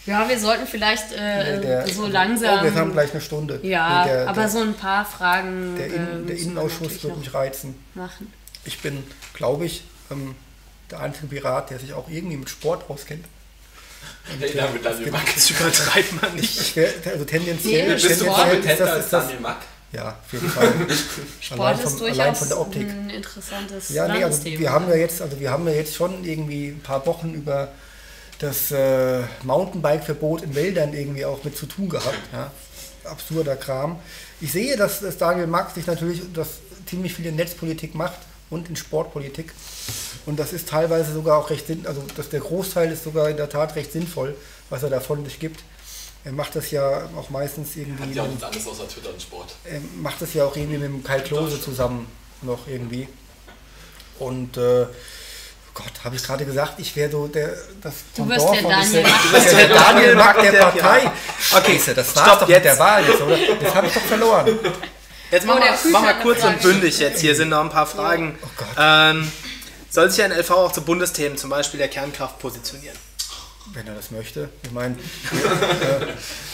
Ja, wir sollten vielleicht äh, Der, so langsam... Oh, wir haben gleich eine Stunde. Ja, der, aber der, so ein paar Fragen Der, äh, In, der müssen wir Innenausschuss natürlich wird noch mich reizen. machen. Ich bin, glaube ich, ähm, der einzige Pirat, der sich auch irgendwie mit Sport auskennt. Und, Nee, damit Daniel bin- Mack. Das übertreibt man nicht. Ich wär, also tendenziell, Nee, Bist du tendenziell kompetenter ist das, als ist das, Daniel Mack? ja, auf jeden Fall. Sport allein, ist vom, allein durchaus von der Optik. ein interessantes Ja, nee, also Landesthema. wir haben ja jetzt, also wir haben ja jetzt schon irgendwie ein paar Wochen über das äh, Mountainbike-Verbot in Wäldern irgendwie auch mit zu tun gehabt. Ja. Absurder Kram. Ich sehe, dass, dass Daniel Mack sich natürlich das ziemlich viel in Netzpolitik macht und in Sportpolitik. Und das ist teilweise sogar auch recht sinnvoll, also dass der Großteil ist sogar in der Tat recht sinnvoll, was er da von sich gibt. Er macht das ja auch meistens irgendwie, Hat ja auch mit, nichts anderes außer Twitter und Sport. er macht das ja auch irgendwie mit dem Kai Klose zusammen noch irgendwie. Und äh, Gott, habe ich gerade gesagt, ich wäre so der, das Du Pendant wirst der von Daniel das- Mack. Du wirst der Daniel Mack der der Partei. Pirat. Okay, das war's stopp doch jetzt. mit der Wahl jetzt, oder? Das habe ich doch verloren. Jetzt machen Oh, der wir, Küchler machen wir hat eine kurz und Frage. bündig jetzt. Hier sind noch ein paar Fragen. Oh Gott. Ähm, soll sich ein L V auch zu Bundesthemen, zum Beispiel der Kernkraft, positionieren? Wenn er das möchte. Ich meine, äh,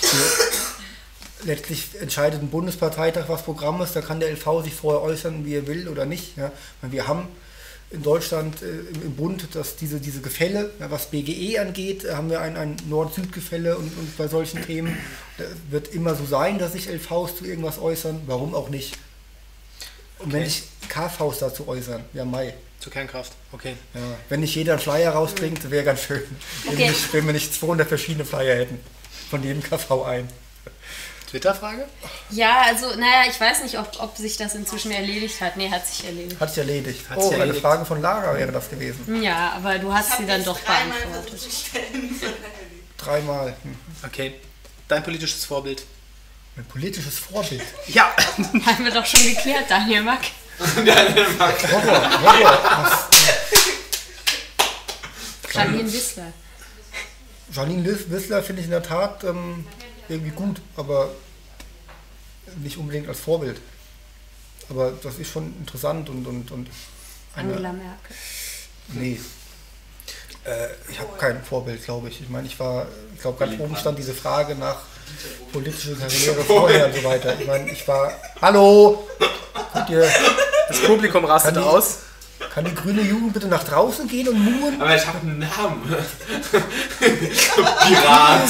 letztlich entscheidet ein Bundesparteitag, was Programm ist. Da kann der L V sich vorher äußern, wie er will oder nicht. Ja. Ich meine, wir haben in Deutschland äh, im, im Bund dass diese, diese Gefälle, ja, was B G E angeht, äh, haben wir ein, ein Nord-Süd-Gefälle und, und bei solchen Themen äh, wird immer so sein, dass sich L Vs zu irgendwas äußern. Warum auch nicht? Und wenn Okay. sich K Vs dazu äußern, ja Mai. Zur Kernkraft, okay. Ja, wenn nicht jeder einen Flyer rausbringt, wäre ganz schön. Wenn, Okay. wir nicht, wenn wir nicht zweihundert verschiedene Flyer hätten. Von jedem K V ein. Twitter-Frage? Ja, also, naja, ich weiß nicht, ob, ob sich das inzwischen erledigt hat. Nee, hat sich erledigt. Hat sich erledigt. Hat oh, sich eine erledigt. Frage von Lara wäre das gewesen. Ja, aber du hast Ich sie hab dann jetzt doch dreimal beantwortet. versucht zu stellen. Dreimal. Hm. Okay. Dein politisches Vorbild? Ein politisches Vorbild. Ja! Haben wir doch schon geklärt, Daniel Mack. Daniel Mack. Horror, Horror. Was? Janine Wissler. Janine Lis- Wissler finde ich in der Tat ähm, irgendwie gut, aber nicht unbedingt als Vorbild. Aber das ist schon interessant und, und, und eine, Angela Merkel. Nee. Äh, ich habe kein Vorbild, glaube ich. Ich meine, ich war, ich glaube, ganz oben stand diese Frage nach politischer Karriere vorher und so weiter. Ich meine, ich war. Hallo! Könnt ihr, Das Publikum rastet Kann die- aus. kann die grüne Jugend bitte nach draußen gehen und muhen? Aber ich habe einen Namen. Pirat.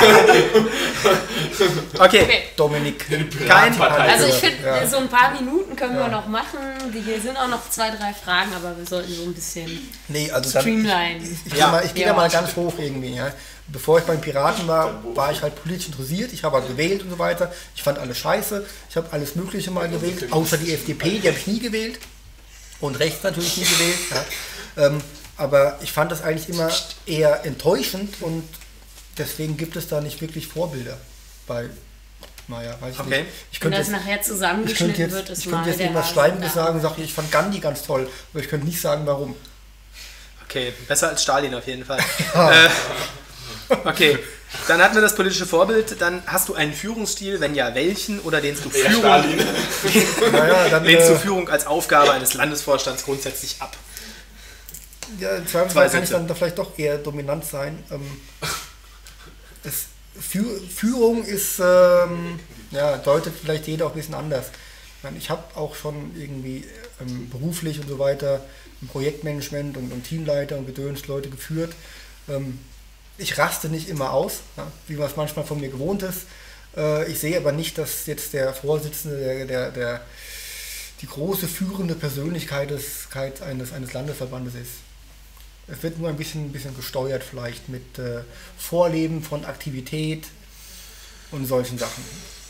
Okay. Okay. Dominik. Kein- Also ich finde, Ja. so ein paar Minuten können Ja. wir noch machen. Die hier sind auch noch zwei, drei Fragen, aber wir sollten so ein bisschen Nee, also dann, streamline. ich, ich, Ja. gehe mal, ich gehe Ja. da mal ganz hoch irgendwie. Ja. Bevor ich beim Piraten war, war ich halt politisch interessiert. Ich habe halt gewählt und so weiter. Ich fand alles scheiße. Ich habe alles Mögliche mal gewählt, außer die F D P, die habe ich nie gewählt. Und rechts natürlich nie gewählt. Ja. Ähm, aber ich fand das eigentlich immer eher enttäuschend und deswegen gibt es da nicht wirklich Vorbilder bei, naja, weiß ich Okay. nicht. Ich Wenn könnte das jetzt, nachher ich könnte zusammengeschnitten jetzt, wird, ist ich mal könnte jetzt der irgendwas Hase Schleimendes da. sagen und sage, ich fand Gandhi ganz toll, aber ich könnte nicht sagen, warum. Okay, besser als Stalin auf jeden Fall. äh, okay, dann hatten wir das politische Vorbild. Dann hast du einen Führungsstil, wenn ja, welchen? Oder lehnst du Ja, Führung, Stalin. Naja, dann, lehnst du äh, Führung als Aufgabe eines Landesvorstands grundsätzlich ab? Ja, im Zwei Zweifelsfall kann ich Sätze. dann da vielleicht doch eher dominant sein. Ähm, es, Fü- Führung ist, ähm, ja, deutet vielleicht jeder auch ein bisschen anders. Ich meine, ich habe auch schon irgendwie ähm, beruflich und so weiter im Projektmanagement und, und Teamleiter und Gedöns Leute geführt. Ähm, ich raste nicht immer aus, ja, wie man es manchmal von mir gewohnt ist. Äh, ich sehe aber nicht, dass jetzt der Vorsitzende, der, der, der die große führende Persönlichkeit des, eines, eines Landesverbandes ist. Es wird nur ein bisschen, ein bisschen gesteuert vielleicht mit äh, Vorleben von Aktivität und solchen Sachen.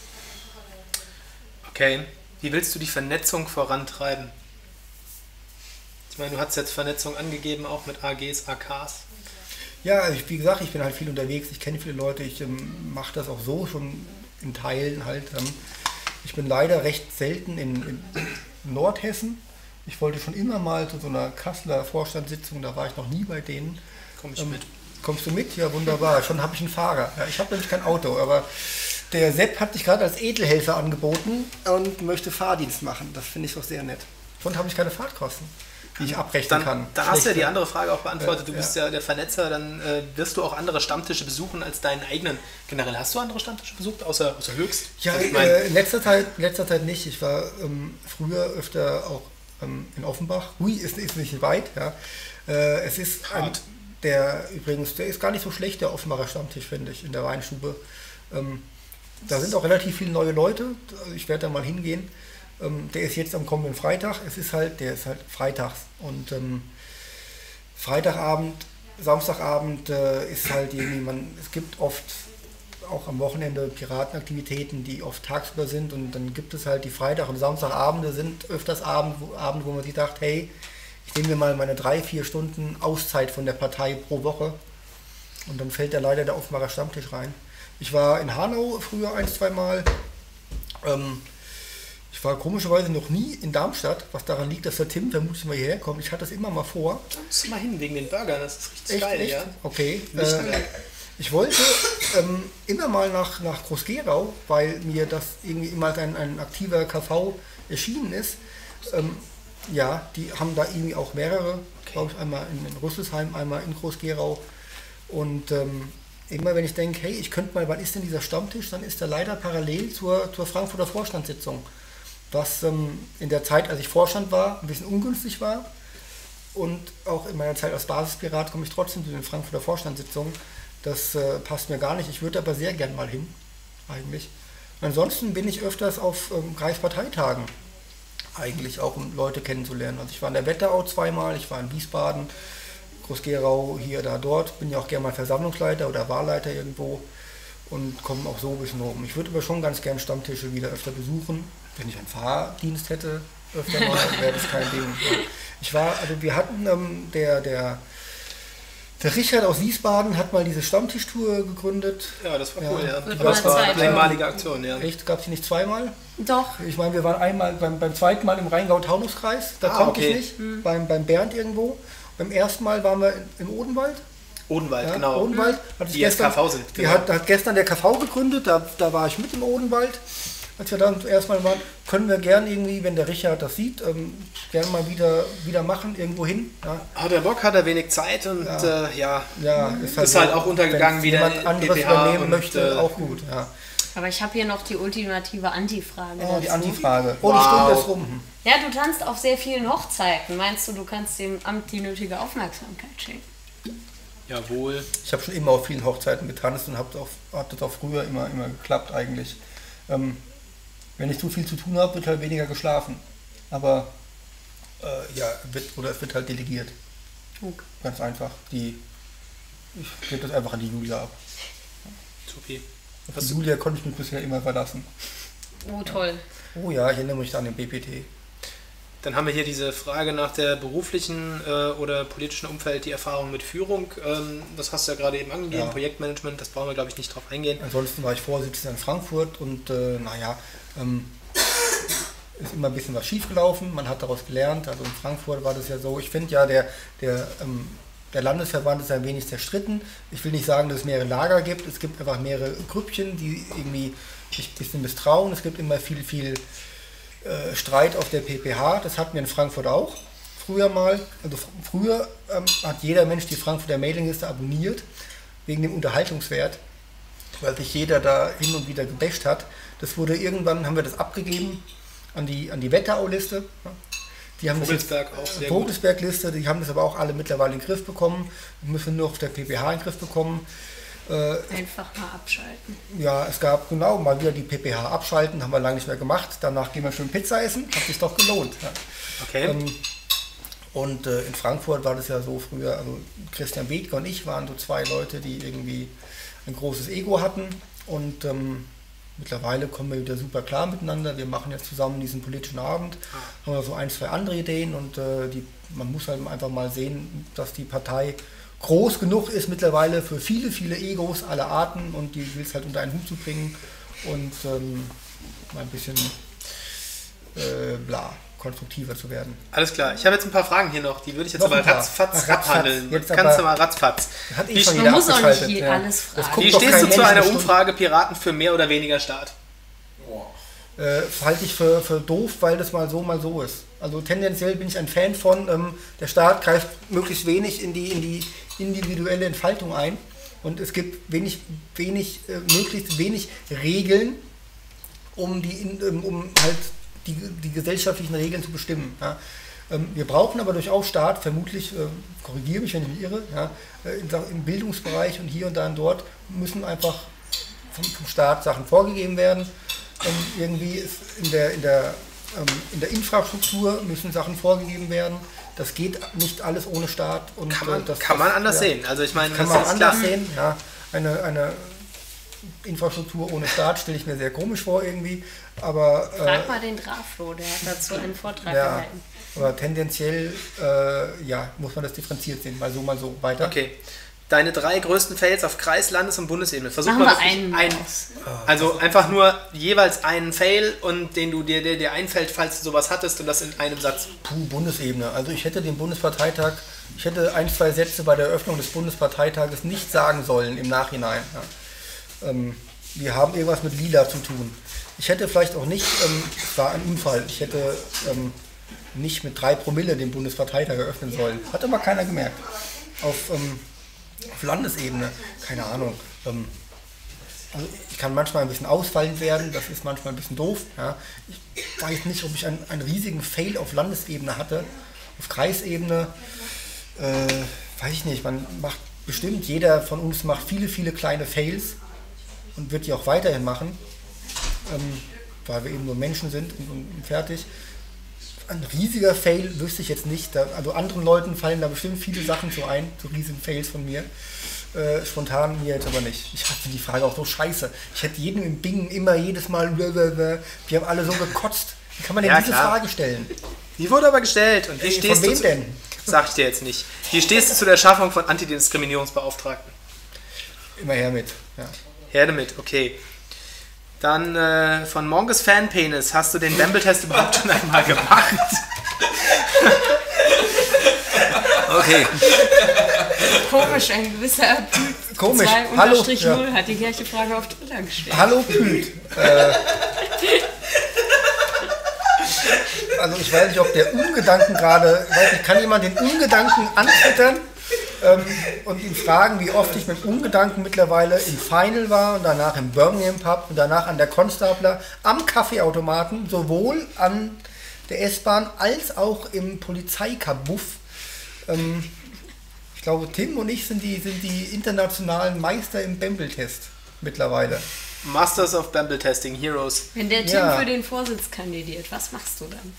Okay, wie willst du die Vernetzung vorantreiben? Ich meine, du hast jetzt Vernetzung angegeben, auch mit A Gs, A Ks. Ja, ich, wie gesagt, ich bin halt viel unterwegs, ich kenne viele Leute, ich ähm, mache das auch so schon in Teilen halt. Ähm, ich bin leider recht selten in, in Nordhessen. Ich wollte schon immer mal zu so einer Kasseler Vorstandssitzung, da war ich noch nie bei denen. Komm ich Ähm, mit. Kommst du mit? Ja, wunderbar. Schon habe ich einen Fahrer. Ja, ich habe nämlich kein Auto, aber der Sepp hat sich gerade als Edelhelfer angeboten und möchte Fahrdienst machen. Das finde ich doch sehr nett. Schon habe ich keine Fahrtkosten. die ich abrechnen Dann, kann. dann hast du ja die Schlechte. andere Frage auch beantwortet. Du Ja, bist ja der Vernetzer, dann äh, wirst du auch andere Stammtische besuchen als deinen eigenen. Generell hast du andere Stammtische besucht, außer, außer Höchst? Ja, Also ich mein, äh, in letzter Zeit, in letzter Zeit nicht. Ich war ähm, früher öfter auch ähm, in Offenbach. Hui, ist, ist nicht weit. Ja. Äh, es ist ein, Hart. der übrigens, der ist gar nicht so schlecht, der Offenbacher Stammtisch, finde ich, in der Weinstube. Ähm, da sind auch relativ viele neue Leute. Also ich werde da mal hingehen. Ähm, der ist jetzt am kommenden Freitag. Es ist halt, der ist halt freitags. Und ähm, Freitagabend, Samstagabend äh, ist halt irgendwie, man, es gibt oft auch am Wochenende Piratenaktivitäten, die oft tagsüber sind, und dann gibt es halt die Freitag- und Samstagabende sind öfters Abend, wo, Abend, wo man sich sagt, hey, ich nehme mir mal meine drei, vier Stunden Auszeit von der Partei pro Woche, und dann fällt da leider der Offenbacher Stammtisch rein. Ich war in Hanau früher ein, zwei Mal. Ähm, ich war komischerweise noch nie in Darmstadt, was daran liegt, dass der Tim vermutlich mal hierher kommt. Ich hatte das immer mal vor. da musst du mal hin wegen den Burgern, das ist richtig Echt, geil, echt? ja. Okay. Nicht Äh, geil. ich wollte ähm, immer mal nach, nach Groß-Gerau, weil mir das irgendwie immer als ein, ein aktiver K V erschienen ist. Ähm, ja, die haben da irgendwie auch mehrere, glaube ich, einmal in, in Rüsselsheim, einmal in Groß-Gerau. Und ähm, immer wenn ich denke, hey, ich könnte mal, wann ist denn dieser Stammtisch, dann ist der leider parallel zur, zur Frankfurter Vorstandssitzung. Was ähm, in der Zeit, als ich Vorstand war, ein bisschen ungünstig war. Und auch in meiner Zeit als Basispirat komme ich trotzdem zu den Frankfurter Vorstandssitzungen. Das äh, passt mir gar nicht. Ich würde aber sehr gern mal hin, eigentlich. Und ansonsten bin ich öfters auf ähm, Kreisparteitagen, eigentlich auch, um Leute kennenzulernen. Also ich war in der Wetterau zweimal, ich war in Wiesbaden, Groß-Gerau, hier, da, dort. Bin ja auch gerne mal Versammlungsleiter oder Wahlleiter irgendwo und komme auch so ein bisschen rum. Ich würde aber schon ganz gern Stammtische wieder öfter besuchen. Wenn ich einen Fahrdienst hätte, öfter mal, wäre das kein Ding. Ich war, also wir hatten ähm, der, der Der Richard aus Wiesbaden hat mal diese Stammtischtour gegründet. Ja, das war Ja. cool, ja. Wird Das mal war Zeit. eine einmalige Aktion, ja. Echt? Gab es die nicht zweimal? Doch. Ich meine, wir waren einmal beim, beim zweiten Mal im Rheingau-Taunus-Kreis, da Ah, konnte okay. ich nicht, beim, beim Bernd irgendwo. Beim ersten Mal waren wir im Odenwald. Odenwald, Ja, genau. Odenwald. Hat es Die jetzt gestern, K V sind, Die genau. hat, hat gestern der K V gegründet, da, da war ich mit im Odenwald. Als wir dann erstmal waren, können wir gern irgendwie, wenn der Richard das sieht, ähm, gerne mal wieder, wieder machen, irgendwo hin. Ja, Hat er Bock, hat er wenig Zeit und Ja. ja, äh, ja. ja ist halt, Ist halt so, auch untergegangen wenn wieder jemand in anderes P P H übernehmen und, möchte, äh, auch gut. Ja. Aber ich habe hier noch die ultimative Antifrage. Oh, die dazu. Antifrage. Oh, die Wow. Stunde ist rum. Ja, du tanzt auf sehr vielen Hochzeiten. Meinst du, du kannst dem Amt die nötige Aufmerksamkeit schenken? Jawohl. Ich habe schon immer auf vielen Hochzeiten getanzt und habe hab das auch früher immer, immer geklappt eigentlich. Ähm, wenn ich zu viel zu tun habe, wird halt weniger geschlafen. Aber äh, ja, wird, oder es wird halt delegiert. Okay. Ganz einfach. Die, ich gebe das einfach an die Julia ab. Supi. Auf die Julia konnte ich mich bisher immer verlassen. Oh, toll. Oh ja, ich erinnere mich da an den B P T. Dann haben wir hier diese Frage nach der beruflichen äh, oder politischen Umfeld, die Erfahrung mit Führung. Ähm, das hast du ja gerade eben angegeben, Ja. Projektmanagement, das brauchen wir, glaube ich, nicht drauf eingehen. Ansonsten war ich Vorsitzender in Frankfurt und äh, naja, ähm, ist immer ein bisschen was schiefgelaufen, man hat daraus gelernt. Also in Frankfurt war das ja so, ich finde ja, der, der, ähm, der Landesverband ist ein wenig zerstritten. Ich will nicht sagen, dass es mehrere Lager gibt, es gibt einfach mehrere Grüppchen, die irgendwie sich ein bisschen misstrauen. Es gibt immer viel, viel äh, Streit auf der P P H, das hatten wir in Frankfurt auch. Früher mal, also fr früher ähm, hat jeder Mensch die Frankfurter Mailingliste abonniert, wegen dem Unterhaltungswert, weil sich jeder da hin und wieder gebasht hat. Das wurde irgendwann, haben wir das abgegeben an die, an die Wetterau-Liste. Die haben Vogelsberg auch das sehr jetzt, gut. Vogelsberg-Liste, die haben das aber auch alle mittlerweile in den Griff bekommen, müssen nur auf der P P H in den Griff bekommen. Äh, Einfach mal abschalten. ja, es gab genau mal wieder die P P H abschalten, haben wir lange nicht mehr gemacht. Danach gehen wir schön Pizza essen, hat sich doch gelohnt. Ja. Okay. Ähm, und äh, in Frankfurt war das ja so früher, also Christian Bethke und ich waren so zwei Leute, die irgendwie ein großes Ego hatten und ähm, mittlerweile kommen wir wieder super klar miteinander. Wir machen jetzt zusammen diesen politischen Abend, haben wir so ein, zwei andere Ideen und äh, die, man muss halt einfach mal sehen, dass die Partei groß genug ist mittlerweile für viele, viele Egos aller Arten und die will es halt unter einen Hut zu bringen und ähm, mal ein bisschen äh, bla, konstruktiver zu werden. Alles klar. Ich habe jetzt ein paar Fragen hier noch, die würde ich jetzt Noch aber ein paar. ratzfatz Ach, ratzfatz. abhandeln. Jetzt Kannst du aber- mal ratzfatz. Hat eh Wie- schon Man jeder muss auch nicht abgeschaltet, je ja. alles Das fragen. guckt Wie doch stehst kein du zu Mensch einer eine Stunde. Umfrage Piraten für mehr oder weniger Staat? äh, halte ich für, für doof, weil das mal so, mal so ist. Also tendenziell bin ich ein Fan von, ähm, der Staat greift möglichst wenig in die, in die individuelle Entfaltung ein und es gibt wenig, wenig äh, möglichst wenig Regeln, um, die, um, um halt die, die gesellschaftlichen Regeln zu bestimmen. Ja. Ähm, wir brauchen aber durchaus Staat, vermutlich, äh, korrigiere mich, wenn ich mich irre, ja, äh, im Bildungsbereich und hier und da und dort müssen einfach vom, vom Staat Sachen vorgegeben werden. Ähm, irgendwie ist in der, in der in der Infrastruktur müssen Sachen vorgegeben werden. Das geht nicht alles ohne Staat. Und kann man, das, kann man das, anders ja, sehen. Also ich meine, kann das man ist anders klar. sehen. Ja, eine, eine Infrastruktur ohne Staat stelle ich mir sehr komisch vor irgendwie. Aber, Frag äh, mal den Draflo, der hat dazu einen Vortrag ja, gehalten. aber tendenziell äh, ja, muss man das differenziert sehen. Mal so, mal so. Weiter. Okay. Deine drei größten Fails auf Kreis-, Landes- und Bundesebene. Versuch Machen mal wir einen einen, aus. also einfach nur jeweils einen Fail und den du dir, der dir einfällt, falls du sowas hattest und das in einem Satz. Puh, Bundesebene. Also ich hätte den Bundesparteitag, ich hätte ein, zwei Sätze bei der Eröffnung des Bundesparteitages nicht sagen sollen im Nachhinein. Ja. Ähm, wir haben irgendwas mit Lila zu tun. Ich hätte vielleicht auch nicht, ähm, es war ein Unfall, ich hätte ähm, nicht mit drei Promille den Bundesparteitag eröffnen sollen. Hat aber keiner gemerkt. Auf, ähm, auf Landesebene, keine Ahnung. Ähm, also ich kann manchmal ein bisschen ausfallend werden, das ist manchmal ein bisschen doof. Ja. Ich weiß nicht, ob ich einen, einen riesigen Fail auf Landesebene hatte. Auf Kreisebene, äh, weiß ich nicht, man macht bestimmt, jeder von uns macht viele, viele kleine Fails und wird die auch weiterhin machen, ähm, weil wir eben nur Menschen sind und, und fertig. Ein riesiger Fail wüsste ich jetzt nicht. Da, also anderen Leuten fallen da bestimmt viele Sachen so ein, so riesigen Fails von mir. Äh, spontan mir jetzt aber nicht. Ich hatte die Frage auch so scheiße. Ich hätte jedem im Bingen immer jedes Mal, wir haben alle so gekotzt. Wie kann man denn Ja, diese klar. Frage stellen? Die wurde aber gestellt. Und wie Ey, stehst von wem du zu, denn? Sag ich dir jetzt nicht. Wie stehst du zu der Schaffung von Antidiskriminierungsbeauftragten? Immer her mit. Ja. Her damit, okay. Dann äh, von Monges Fanpenis. Hast du den Bamble-Test überhaupt schon einmal gemacht? Okay. Komisch, ein gewisser Komisch. zwei Hallo, Unterstrich ja. null hat die gleiche Frage auf Twitter gestellt. Hallo Püt. Äh, also ich weiß nicht, ob der Umgedanken gerade, ich weiß nicht, kann jemand den Umgedanken antwittern ähm, und ihn fragen, wie oft ich mit Umgedanken mittlerweile im Final war und danach im Birmingham Pub und danach an der Constabler am Kaffeeautomaten, sowohl an der S-Bahn als auch im Polizeikabuff. Ähm, ich glaube, Tim und ich sind die, sind die internationalen Meister im Bamble-Test mittlerweile. Masters of Bamble Testing, Heroes. Wenn der Tim Ja. für den Vorsitz kandidiert, was machst du dann?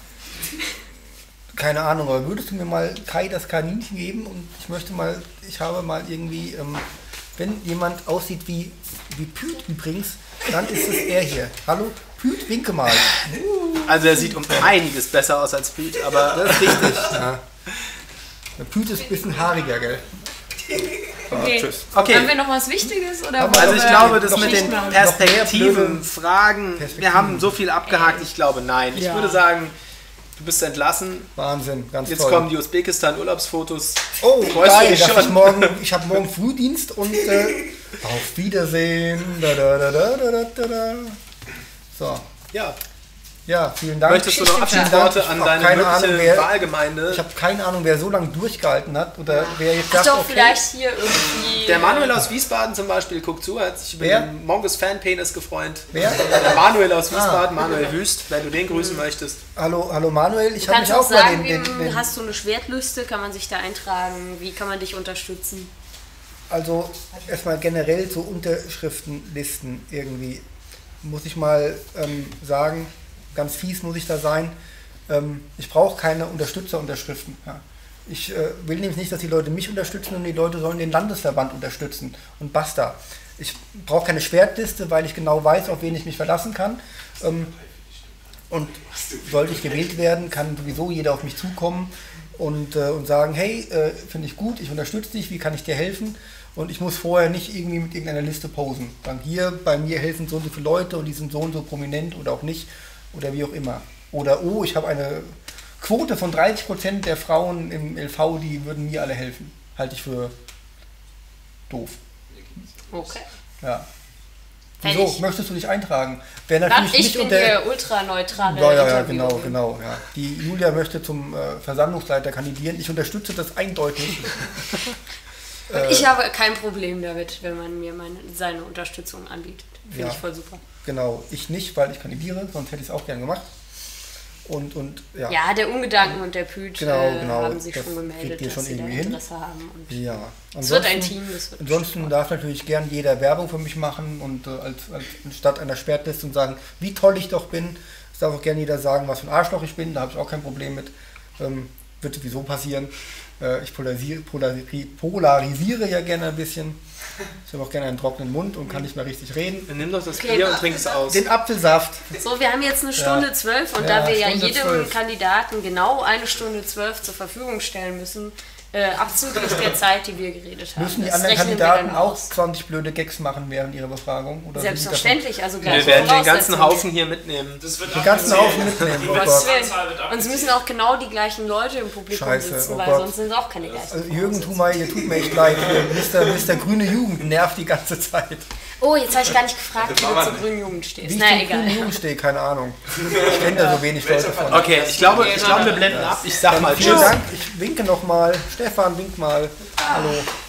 Keine Ahnung, aber würdest du mir mal Kai das Kaninchen geben und ich möchte mal, ich habe mal irgendwie, ähm, wenn jemand aussieht wie, wie Püt übrigens, dann ist es er hier. Hallo, Püt, winke mal. Also er sieht um einiges besser aus als Pete, aber Das ist richtig. Ja. Der Püt ist ein bisschen haariger, gell? Okay. tschüss. Okay. Haben wir noch was Wichtiges? Oder Aber- Also ich wollen wir glaube, das Noch mit den nicht mal- Perspektiven, blöde Fragen, wir Perspektiven. haben so viel abgehakt, ich glaube nein. Ich Ja. würde sagen, du bist entlassen. Wahnsinn, ganz Jetzt toll. kommen die Usbekistan-Urlaubsfotos. Oh, Freust du geil, dich dass schon? ich morgen, ich habe morgen Frühdienst und äh, auf Wiedersehen. Da, da, da, da, da, da, da. So, Ja. ja, vielen Dank. Möchtest du noch Vielen Abschiedsworte Dank. an Ich hab deine keine mögliche Ahnung, wer- Wahlgemeinde? Ich habe keine Ahnung, wer so lange durchgehalten hat oder wer jetzt Ach sagt, doch, okay, vielleicht hier irgendwie. Der Manuel aus Wiesbaden zum Beispiel guckt zu, hat sich über Wer? den Mongus Fanpenis gefreut. Wer? Der Manuel aus Ah. Wiesbaden, Manuel Wüst, wenn du den grüßen möchtest. Hallo, hallo Manuel, ich Du habe kannst mich auch auch bei sagen, den, den, wie, den hast du eine Schwertliste, kann man sich da eintragen, wie kann man dich unterstützen? also erstmal generell so Unterschriftenlisten irgendwie, muss ich mal ähm, sagen, ganz fies muss ich da sein, ähm, ich brauche keine Unterstützerunterschriften. Ja. Ich äh, will nämlich nicht, dass die Leute mich unterstützen und die Leute sollen den Landesverband unterstützen und basta. Ich brauche keine Schwertliste, weil ich genau weiß, auf wen ich mich verlassen kann. Ähm, und sollte ich gewählt werden, kann sowieso jeder auf mich zukommen und, äh, und sagen, hey, äh, finde ich gut, ich unterstütze dich, wie kann ich dir helfen? Und ich muss vorher nicht irgendwie mit irgendeiner Liste posen. Dann hier, bei mir helfen so und so viele Leute und die sind so und so prominent oder auch nicht oder wie auch immer. Oder, oh, ich habe eine Quote von dreißig Prozent der Frauen im L V, die würden mir alle helfen. Halte ich für doof. Okay. Ja. Wieso? Fertig. Möchtest du dich eintragen? Wer Was? natürlich Ich nicht bin unter... hier ultraneutrale Ja, ja, ja, Interviewerin. genau, genau. Ja. Die Julia möchte zum äh, Versammlungsleiter kandidieren. Ich unterstütze das eindeutig. Und ich habe kein Problem damit, wenn man mir meine, seine Unterstützung anbietet. Finde Ja. ich voll super. Genau, ich nicht, weil ich kandidiere, sonst hätte ich es auch gern gemacht. Und, und ja. Ja, der Ungedanken und der Püt Genau, äh, genau. haben sich Das schon kriegt gemeldet, ihr dass schon sie da irgendwie hin. Interesse haben. Und Ja. es wird ein Ansonsten- Team. Das wird Ansonsten darf natürlich gern jeder Werbung für mich machen und äh, als, als statt einer Sperrliste und sagen, wie toll ich doch bin. Es darf auch gerne jeder sagen, was für ein Arschloch ich bin, da habe ich auch kein Problem mit. Ähm, wird sowieso passieren. Äh, ich polarisiere, polarisiere, polarisiere ja gerne ein bisschen. Ich habe auch gerne einen trockenen Mund und kann nicht mehr richtig reden. Dann nimm doch das Okay. Bier und trink es aus. Den Apfelsaft. So, wir haben jetzt eine Stunde Ja. zwölf und Ja, da wir ja Stunde jedem zwölf. Kandidaten genau eine Stunde zwölf zur Verfügung stellen müssen, äh, abzüglich der Zeit, die wir geredet haben. Müssen die Das anderen rechnen wir Kandidaten dann auch aus. zwanzig blöde Gags machen während ihrer Befragung? Oder sind die Selbstverständlich, also Wir gleich werden den ganzen Voraussetzungen. Haufen hier mitnehmen. Das wird davon den ganzen Haufen mitnehmen? Oh Gottes Gott. Willen. Anzahl wird Und es abgezählt. müssen auch genau die gleichen Leute im Publikum Scheiße, sitzen, oh weil Gott. sonst sind es auch keine gleichen. Also Jürgen Thumay, ihr tut mir echt leid. Mister Mister Grüne Jugend nervt die ganze Zeit. Oh, jetzt habe ich gar nicht gefragt, Das wie war du man zur nicht. grünen Jugend stehst. Wie ich Na zum egal. Grünen Jugend stehe, keine Ahnung. Ich kenne da so wenig Leute von. Okay, ich glaube, ich glaube, wir blenden ab. Ich sag mal Vielen Tschüss. Dank, ich winke nochmal. Stefan, wink mal. Hallo.